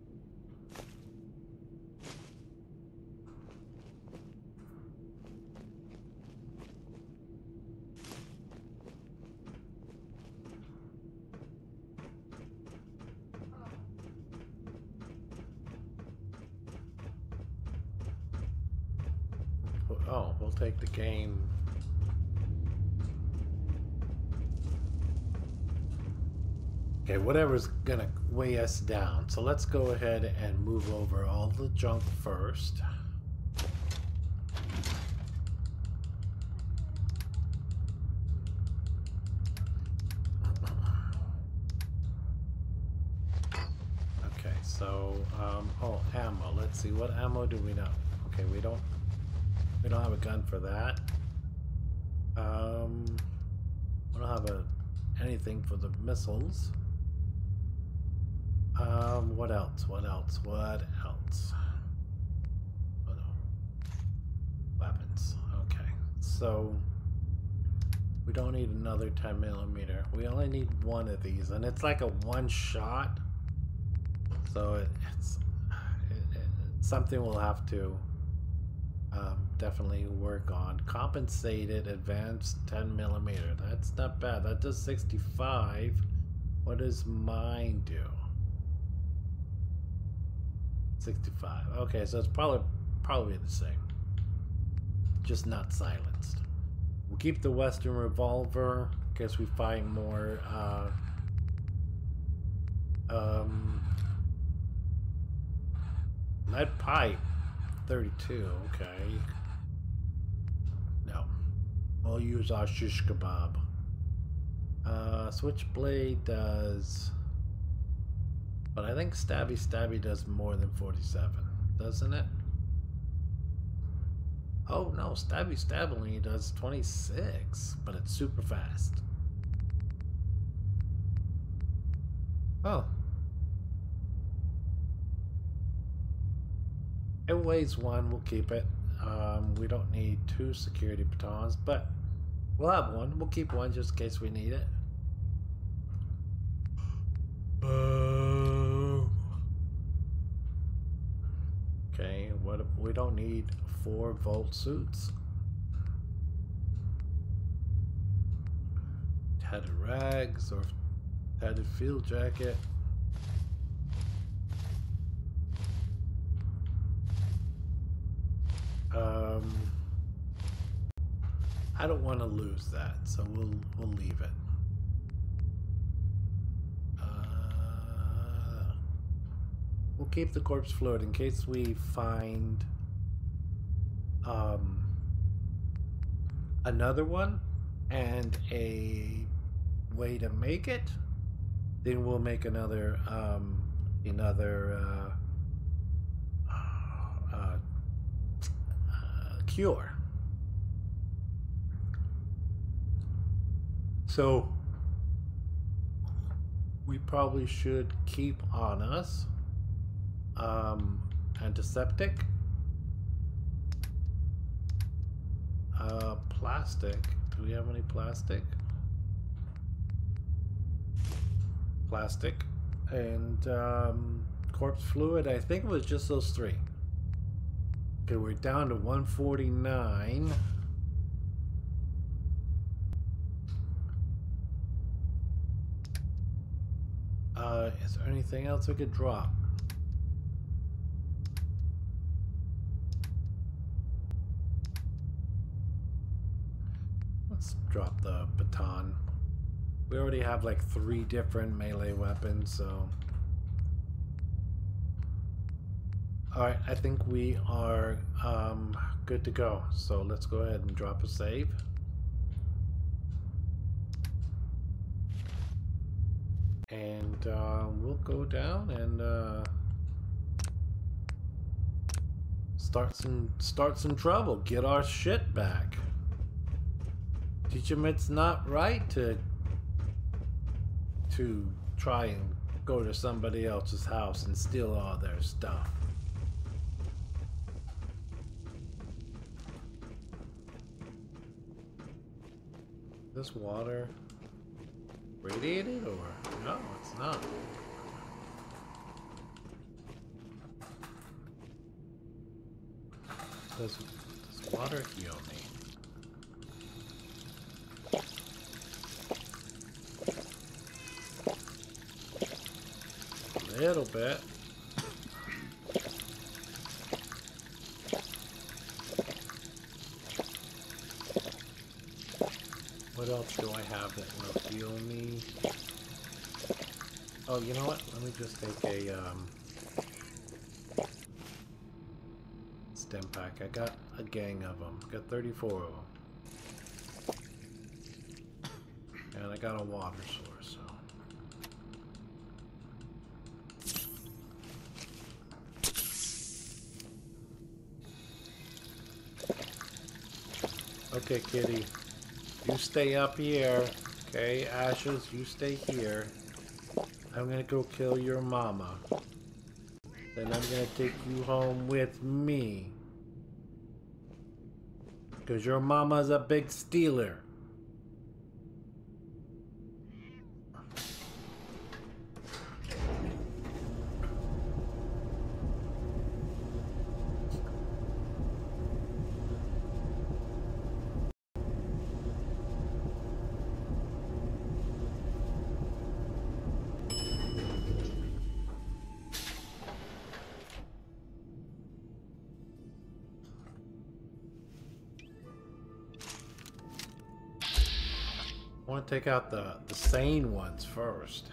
Oh, we'll take the game. Okay, whatever's gonna weigh us down. So let's go ahead and move over all the junk first. Okay, so, um, oh, ammo. Let's see, what ammo do we know? Okay, we don't We don't have a gun for that. Um, we don't have a anything for the missiles. Um, what else? What else? What else? Oh no. Weapons. Okay. So we don't need another ten millimeter. We only need one of these, and it's like a one shot. So it, it's it, it, it's something we'll have to Um, definitely work on. Compensated advanced ten millimeter. That's not bad. That does sixty-five. What does mine do? sixty-five. Okay, so it's probably probably the same. Just not silenced. We'll keep the Western revolver in case we find more uh, um, lead pipe. thirty-two, okay. No. We'll use our shish kebab. Uh, Switchblade does... But I think Stabby Stabby does more than forty-seven, doesn't it? Oh no, Stabby Stabby only does twenty-six, but it's super fast. Oh. It weighs one, we'll keep it. Um, we don't need two security batons, but we'll have one. We'll keep one just in case we need it. Uh, okay, what we don't need four volt suits. Tatted rags or tatted field jacket. Um, I don't want to lose that, so we'll we'll leave it. Uh, we'll keep the corpse fluid in case we find um, another one and a way to make it. Then we'll make another um, another. Uh, uh, Cure. So we probably should keep on us um, antiseptic, uh, plastic. Do we have any plastic? Plastic and um, corpse fluid. I think it was just those three. Okay, we're down to one forty-nine. Uh, is there anything else we could drop? Let's drop the baton. We already have like three different melee weapons, so... Alright, I think we are um, good to go. So let's go ahead and drop a save. And uh, we'll go down and uh, start some start some trouble. Get our shit back. Teach them it's not right to to try and go to somebody else's house and steal all their stuff. This water radiated, or no, it's not. Does, does water heal me? A little bit. What else do I have that will heal me? Oh, you know what? Let me just take a um, stem pack. I got a gang of them. Got thirty-four of them. And I got a water source, so. Okay, kitty. You stay up here. Okay, Ashes, you stay here. I'm gonna go kill your mama. Then I'm gonna take you home with me. Because your mama's a big stealer. I want to take out the, the sane ones first.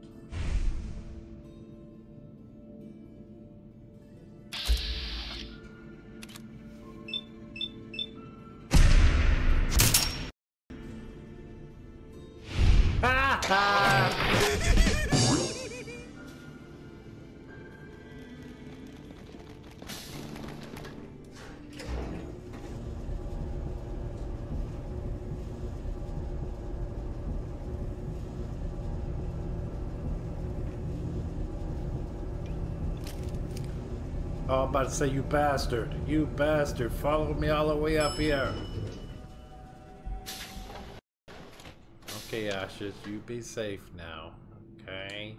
Ha ha! Oh, I'm about to say, you bastard. You bastard. Follow me all the way up here. Okay, Ashes, you be safe now. Okay?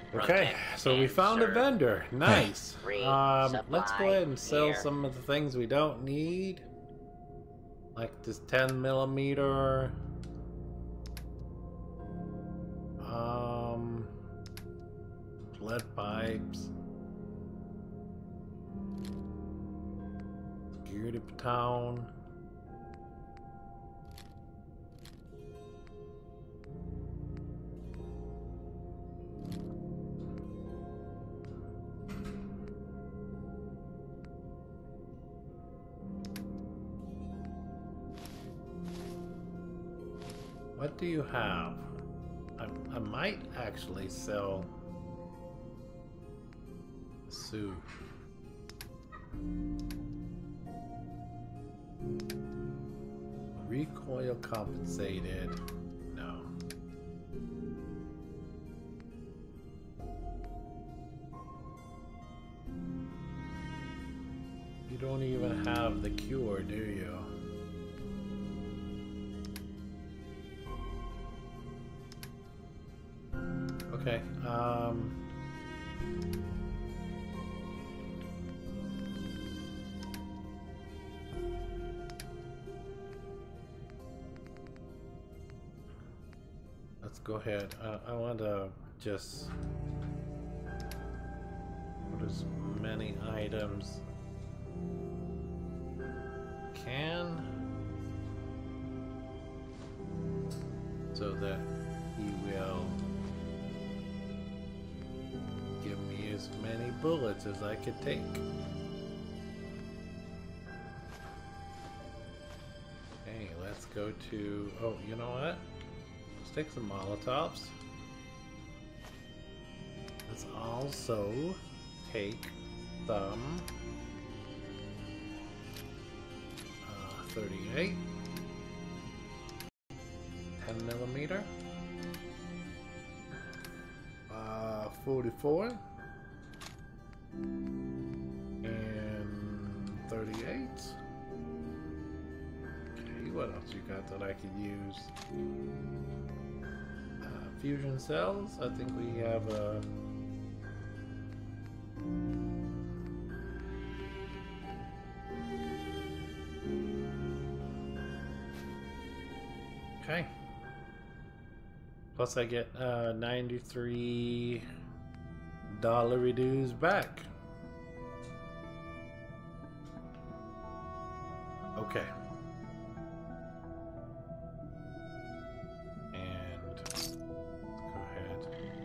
Okay, so we found a vendor. Nice. Free Um, let's go supply ahead and sell here. some of the things we don't need. Like this ten millimeter. Um, lead pipes. Security baton. What do you have? I, I might actually sell Sue. Recoil compensated. No. You don't even have the cure, do you? Okay, um... let's go ahead. Uh, I want to just put as many items can so that he will give me as many bullets as I could take. Okay, let's go to... oh, you know what? Let's take some Molotovs. Let's also take some uh, thirty-eight, ten millimeter, uh, forty-four, and thirty-eight. Okay, what else you got that I could use? Uh, fusion cells. I think we have a. Okay. Plus I get uh, ninety-three dollar reduced back. Okay. And let's go ahead.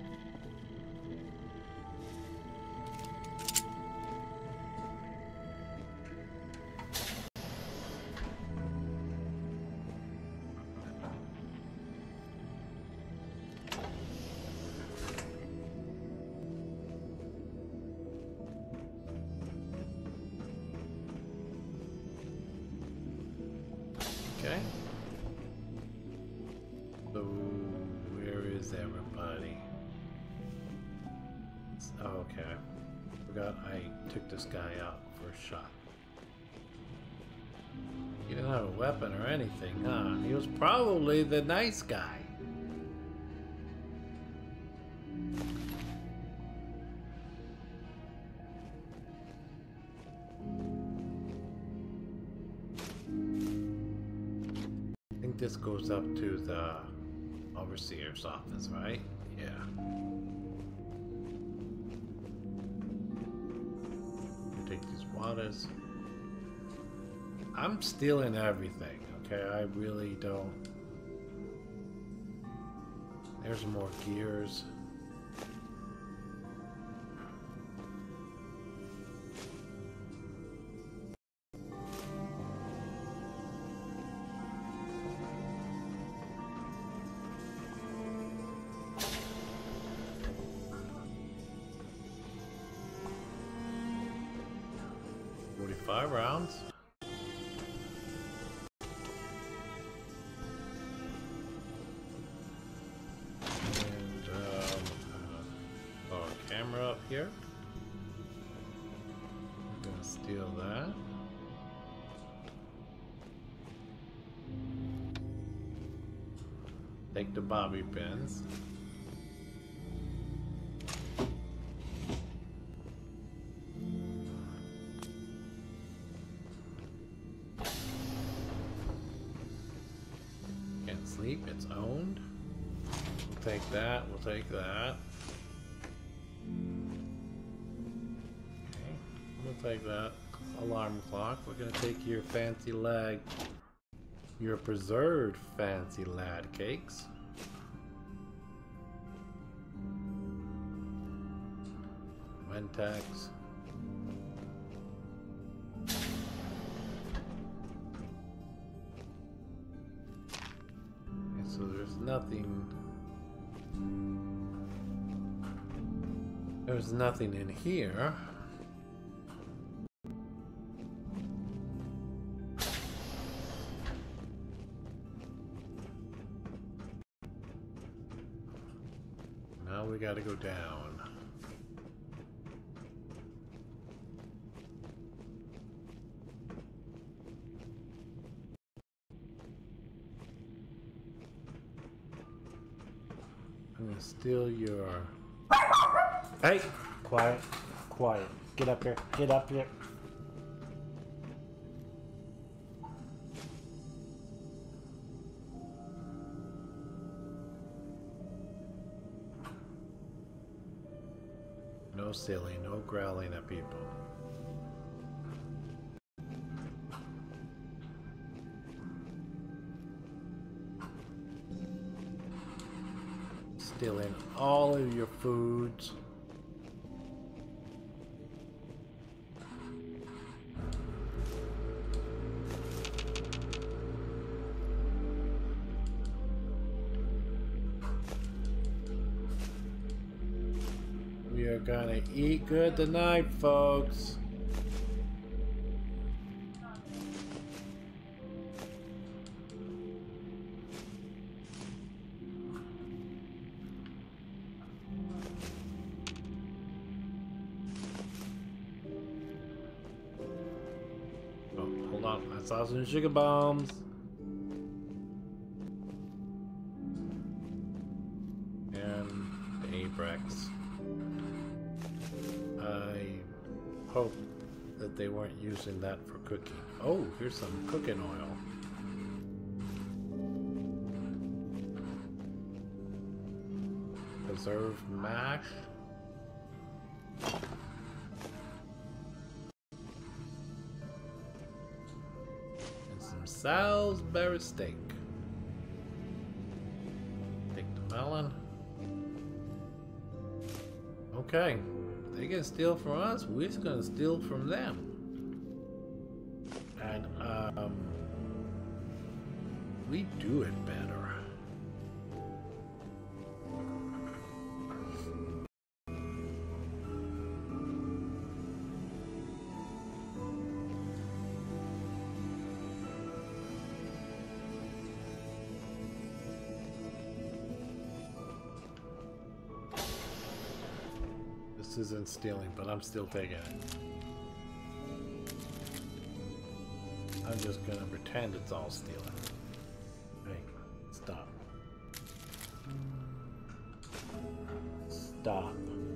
Okay. So, where is everybody? It's- oh, okay. I forgot I took this guy out for a shot. He didn't have a weapon or anything, huh? He was probably the nice guy. I think this goes up to the overseer's office, right? Yeah. Take these waters. I'm stealing everything, okay? I really don't. There's more gears. forty-five rounds. And um, uh, oh, a camera up here. I'm gonna steal that. Take the bobby pins. Sleep, it's owned. We'll take that, we'll take that. Okay, we'll take that. Alarm clock. We're gonna take your fancy lag, your preserved fancy lad cakes. Mentex. Okay, so there's nothing. There's nothing in here. Now we gotta go down. I'm gonna steal your... Hey! Quiet. Quiet. Get up here. Get up here. No silly, no growling at people. Stealing all of your foods. We are gonna eat good tonight, folks. Oh, hold on. I saw some sugar bombs. And the Abrex. I hope that they weren't using that for cooking. Oh, here's some cooking oil. Preserved mash. And some Salisbury steak. Take the melon. Okay. They can steal from us, we're just gonna steal from them. And, um... we do it better. This isn't stealing, but I'm still taking it. I'm just gonna pretend it's all stealing. Hey, stop. Stop.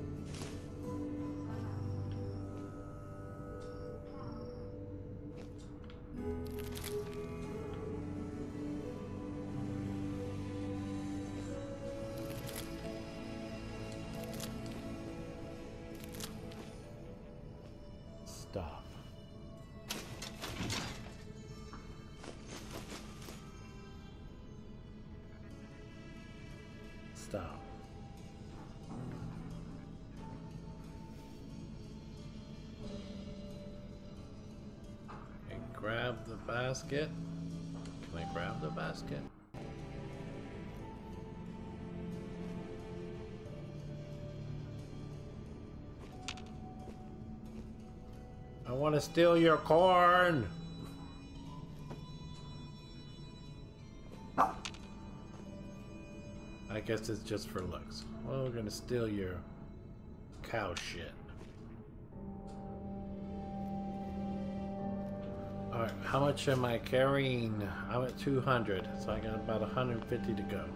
Stop. Stop. Okay, grab the basket. Can I grab the basket? I want to steal your corn. I guess it's just for looks. Well, we're gonna steal your cow shit. Alright, how much am I carrying? I'm at two hundred, so I got about one hundred fifty to go.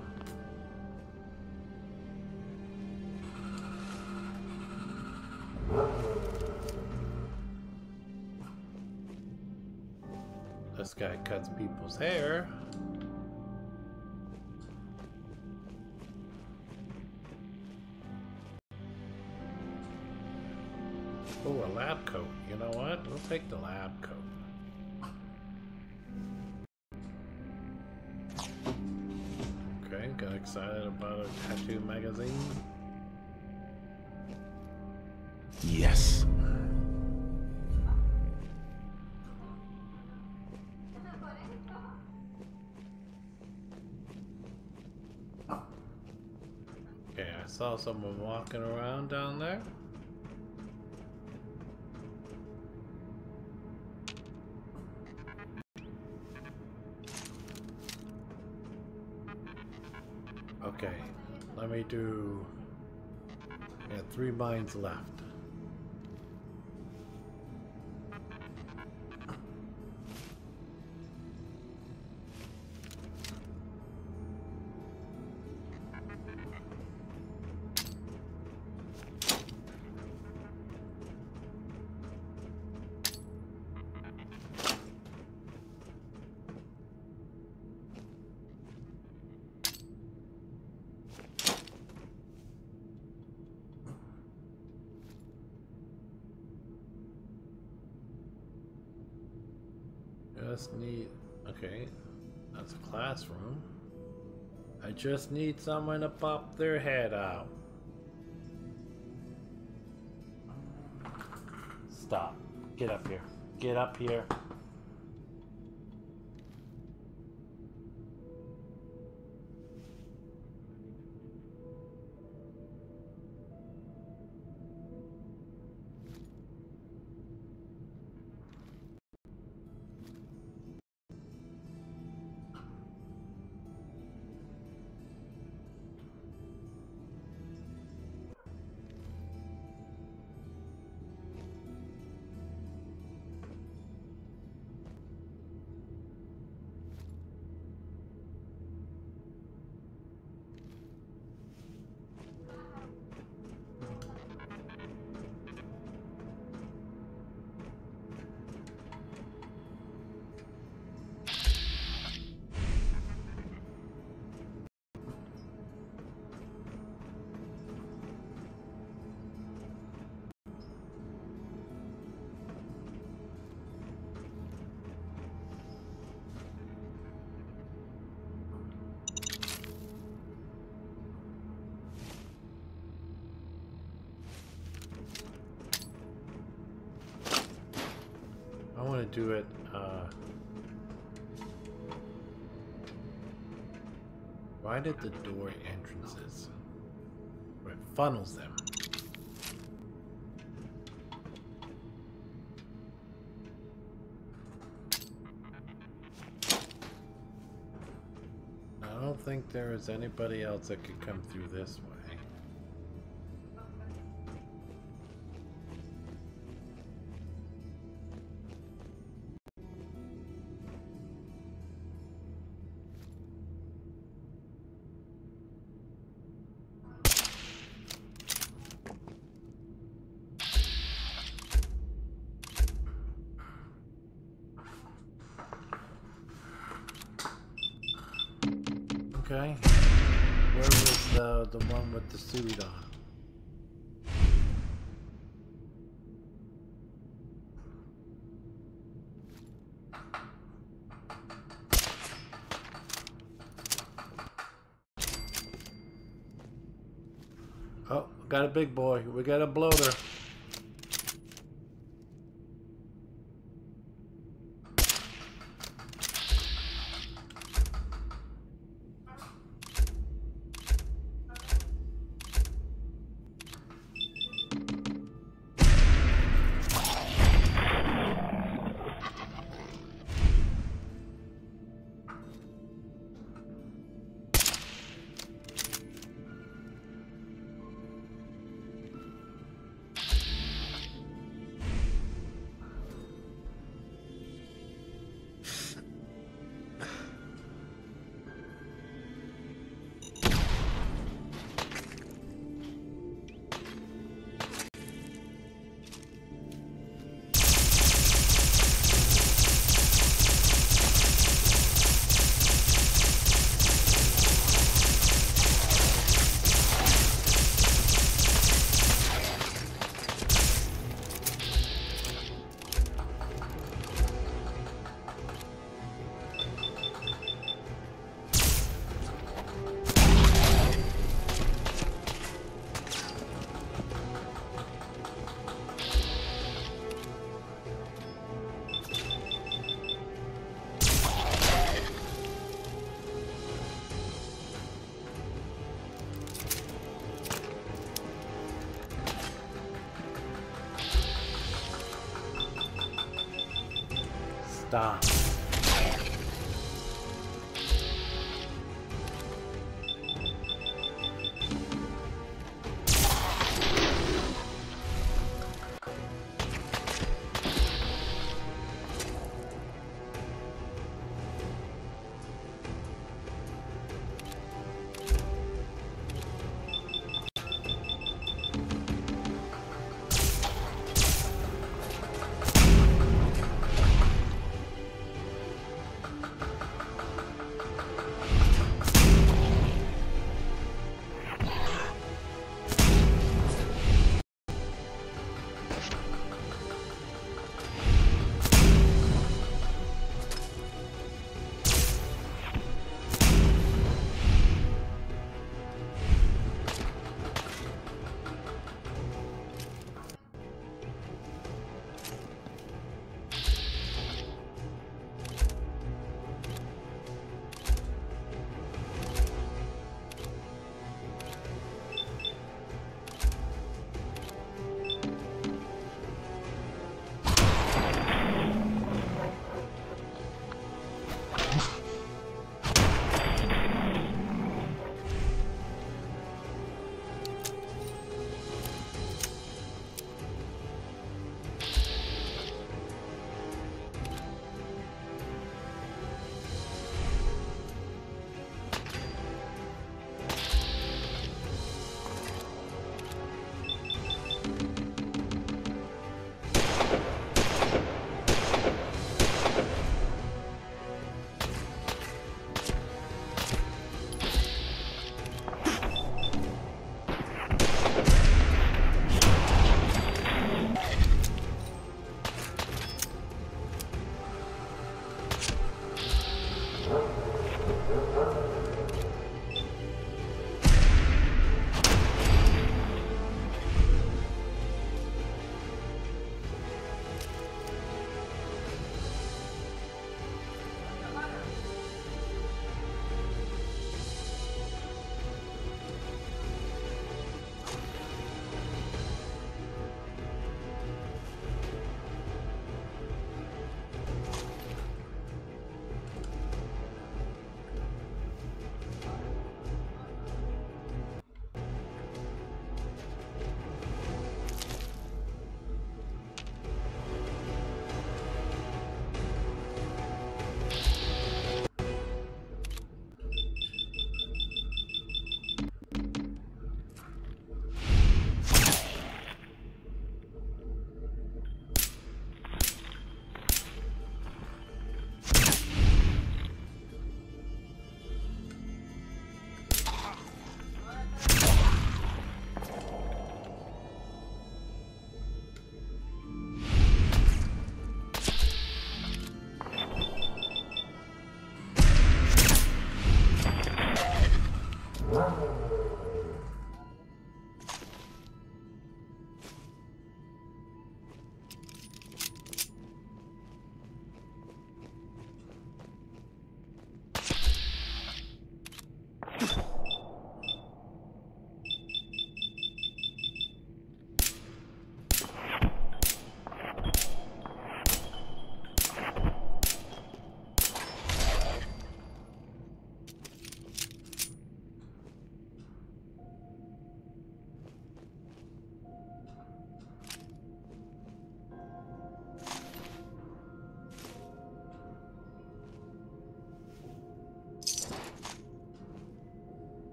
This guy cuts people's hair. Oh, a lab coat. You know what? We'll take the lab coat. Okay, got excited about a tattoo magazine. Yes. Okay, I saw someone walking around down there. Okay, let me do... I got three mines left. Just need... Okay, that's a classroom. I just need someone to pop their head out. Stop. Get up here. Get up here. I want to do it, uh... right at the door entrances, where it funnels them. I don't think there is anybody else that could come through this way. Okay. Where was the the one with the suit on? Oh, got a big boy. We got a bloater. Done.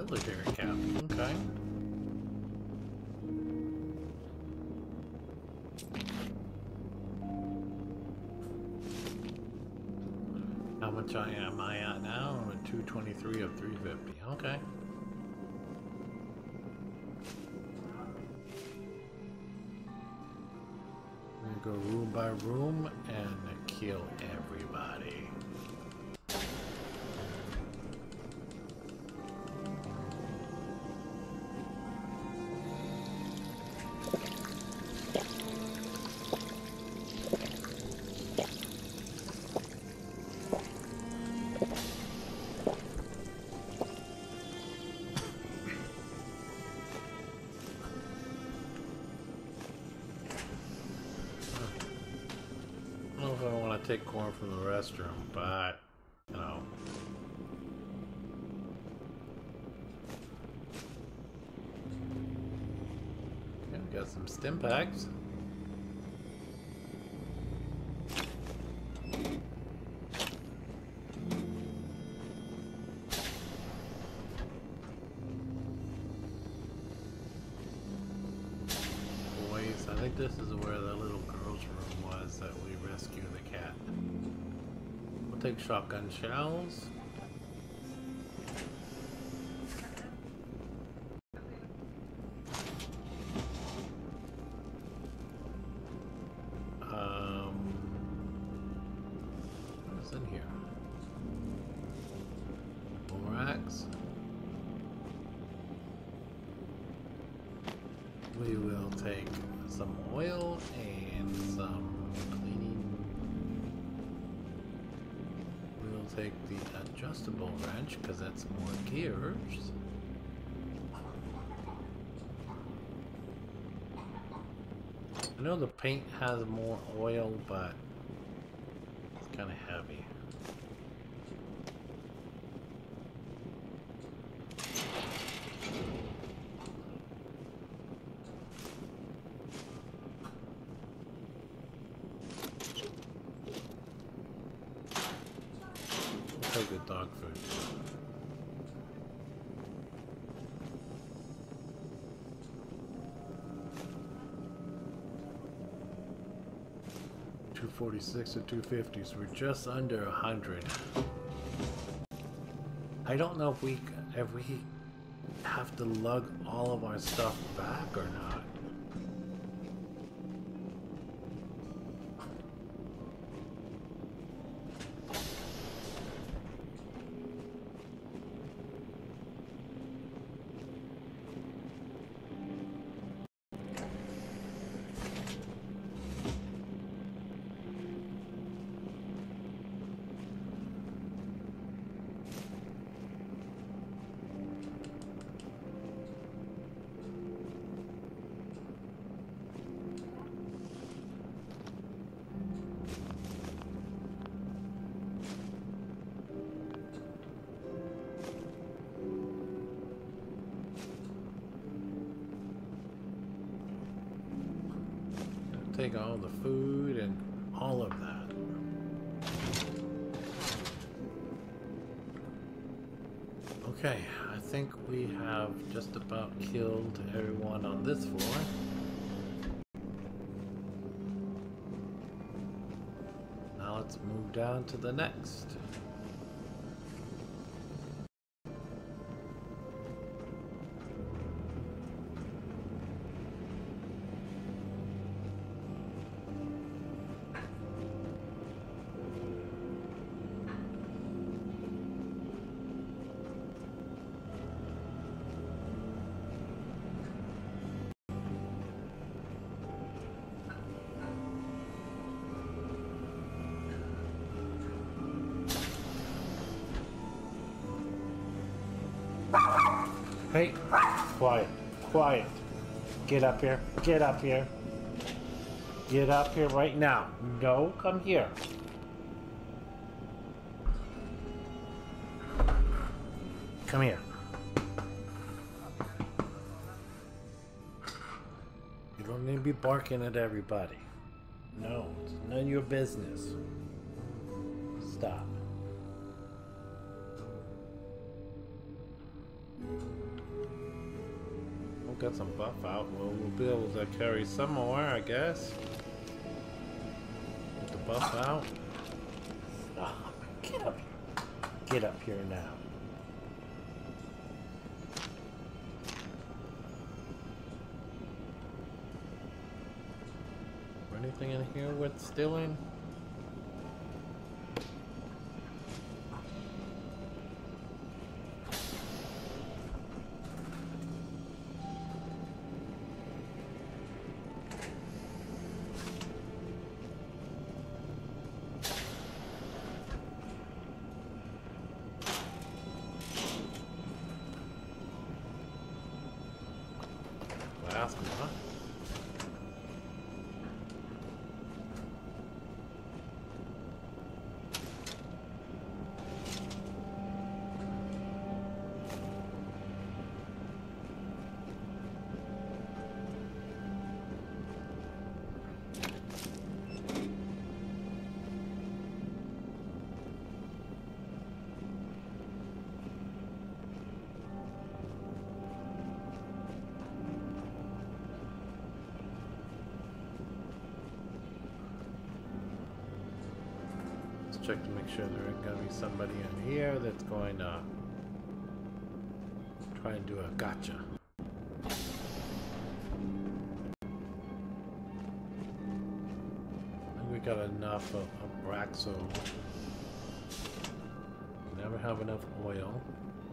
military cap. Okay. How much I am I at now? I'm at two twenty-three of three fifty. Okay. I'm gonna go room by room and kill everybody. Take corn from the restroom, but you know. Okay, we got some stim packs. Boys, I think this is where the little girl's room was that we rescued the cat. We'll take shotgun shells. Um, what's in here? Borax. We will take some oil and some cleaning. We'll take the adjustable wrench because that's more gears. I know the paint has more oil, but it's kind of heavy. So good dog food. two forty-six to two fifty, so we're just under a hundred. I don't know if we if we have to lug all of our stuff back or not. Take all the food and all of that. Okay, I think we have just about killed everyone on this floor. Now let's move down to the next. Hey, quiet, quiet. Get up here, get up here. Get up here right now. No, come here. Come here. You don't need to be barking at everybody. No, it's none of your business. Stop. got some buff out. Well, we'll be able to carry some more, I guess. Get the buff out. Ah, get up here. Get up here now. Anything in here worth stealing? Last one. Check to make sure there ain't gonna be somebody in here that's going to try and do a gotcha. I think we got enough of, of Braxo. Never have enough oil.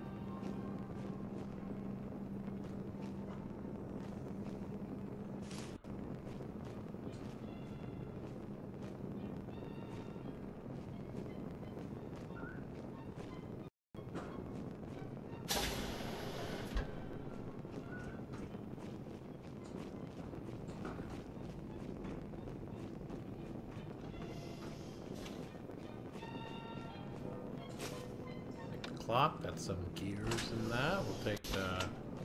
Clock, got some gears in that. We'll take the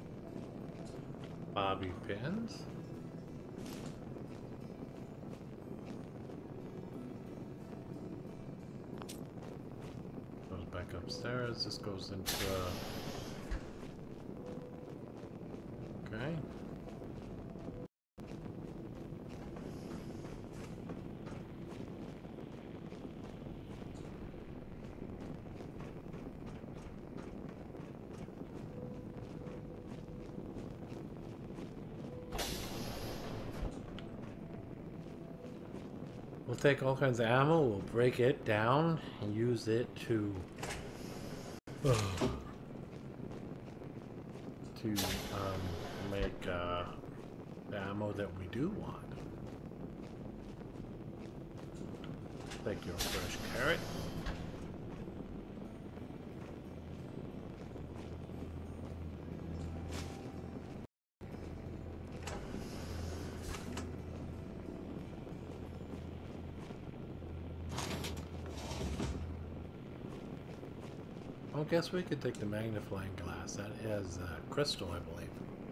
bobby pins. Goes back upstairs. This goes into a... Okay. We'll take all kinds of ammo, we'll break it down and use it to uh, to um, make uh, the ammo that we do want. Take your fresh carrot. I guess we could take the magnifying glass. That is uh, crystal, I believe.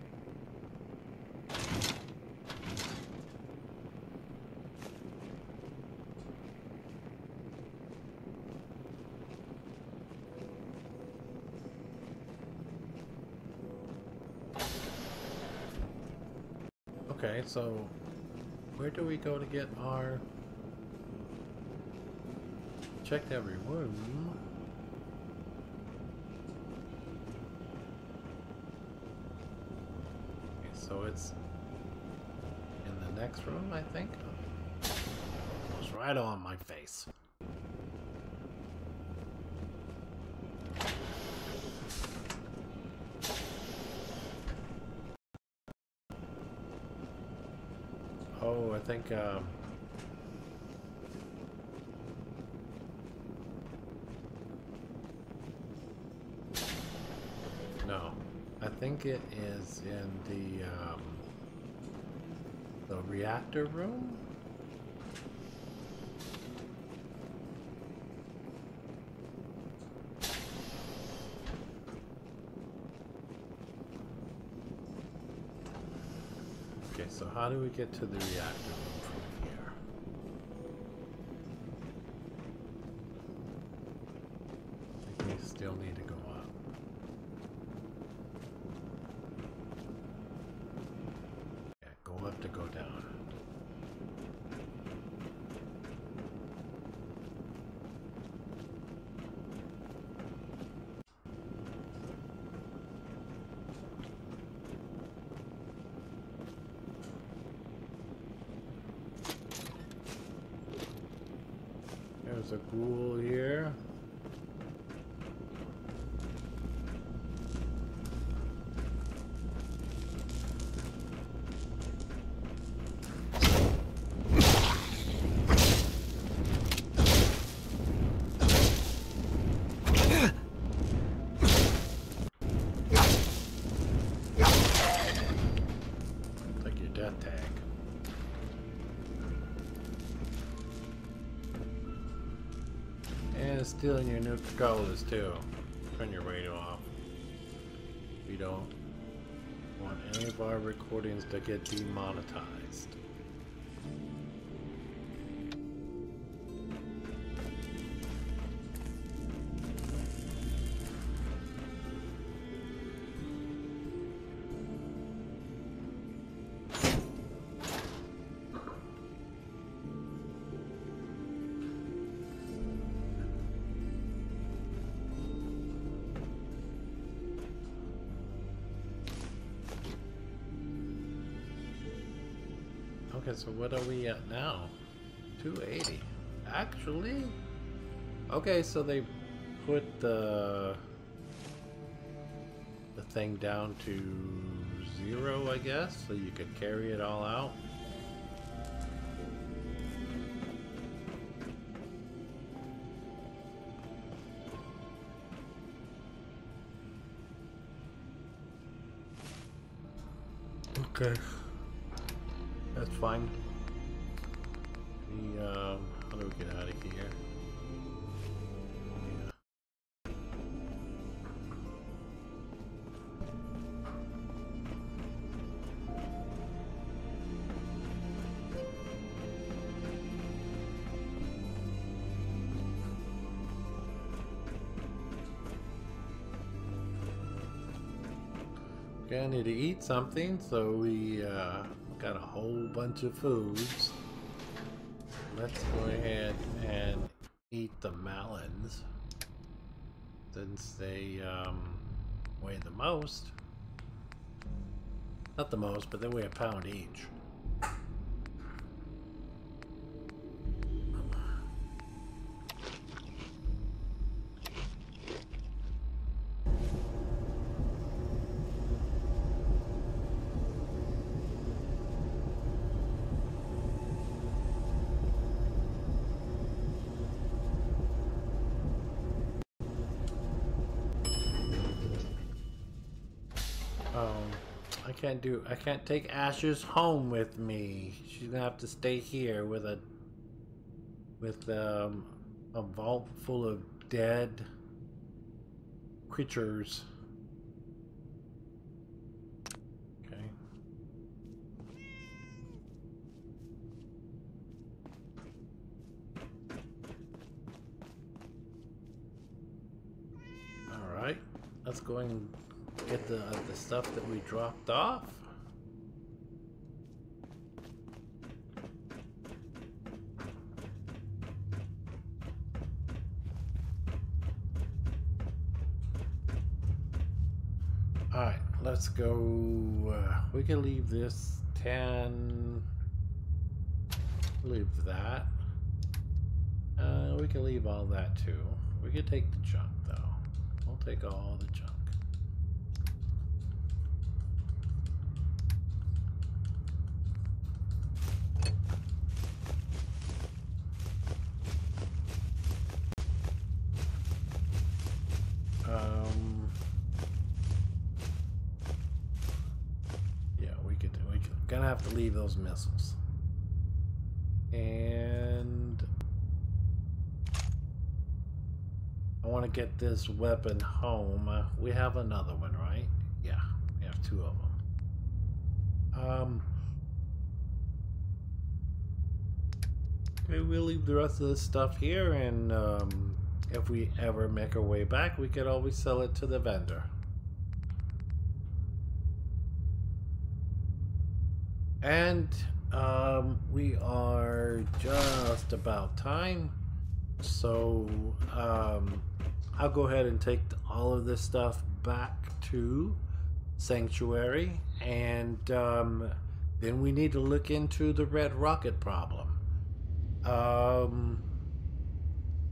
Okay, so where do we go to get our... Checked every room. So it's in the next room, I think. It was right on my face. Oh, I think, um... no. I think it is in the, um, the reactor room? Okay, so how do we get to the reactor room from here? I think we still need to go up. there's a ghoul here. Stealing your new controllers too. Turn your radio off. We don't want any of our recordings to get demonetized. Okay, so what are we at now? two eighty. Actually? Okay, so they put the the thing down to zero, I guess, so you could carry it all out. Okay. That's fine. The, um, how do we get out of here? Yeah. Okay, I need to eat something, so we, uh, got a whole bunch of foods. Let's go ahead and eat the melons since they um, weigh the most. Not the most, but they weigh a pound each. I can't do. I can't take Ashes home with me. She's gonna have to stay here with a with um, a vault full of dead creatures. Okay. All right. Let's go and get the uh, the stuff that we dropped off. All right, let's go. Uh, we can leave this ten. Leave that. Uh, we can leave all that too. We can take the junk though. We'll take all the junk. Um, yeah, we could, we could, gonna have to leave those missiles. And I want to get this weapon home. Uh, we have another one, right? Yeah, we have two of them. Um, okay, we'll leave the rest of this stuff here, and um, if we ever make our way back, we could always sell it to the vendor. And um, we are just about time. So um, I'll go ahead and take all of this stuff back to Sanctuary. And um, then we need to look into the red rocket problem. Um...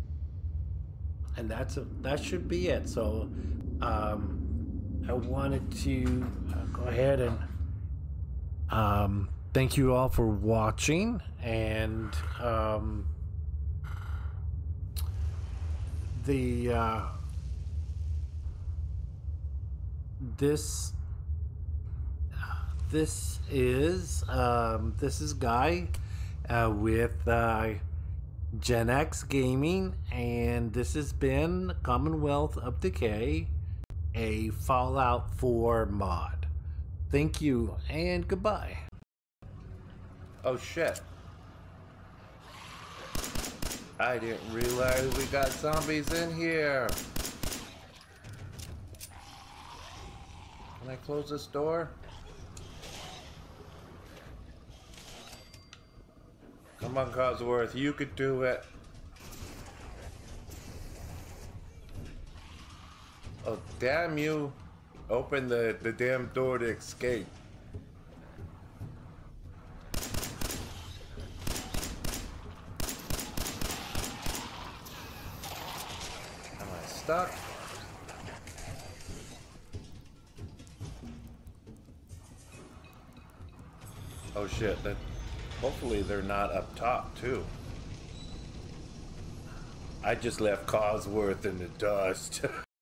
and that's a, that should be it. So um, I wanted to uh, go ahead and um, thank you all for watching, and um, the uh, this this is um, this is Guy uh, with uh, Gen X Gaming, and this has been Commonwealth of Decay, a Fallout four mod. Thank you and goodbye. Oh shit. I didn't realize we got zombies in here. Can I close this door? Come on, Cosworth, you could do it. Oh, damn you. Open the, the damn door to escape. Am I stuck? Oh shit, that, hopefully they're not up top too. I just left Cosworth in the dust.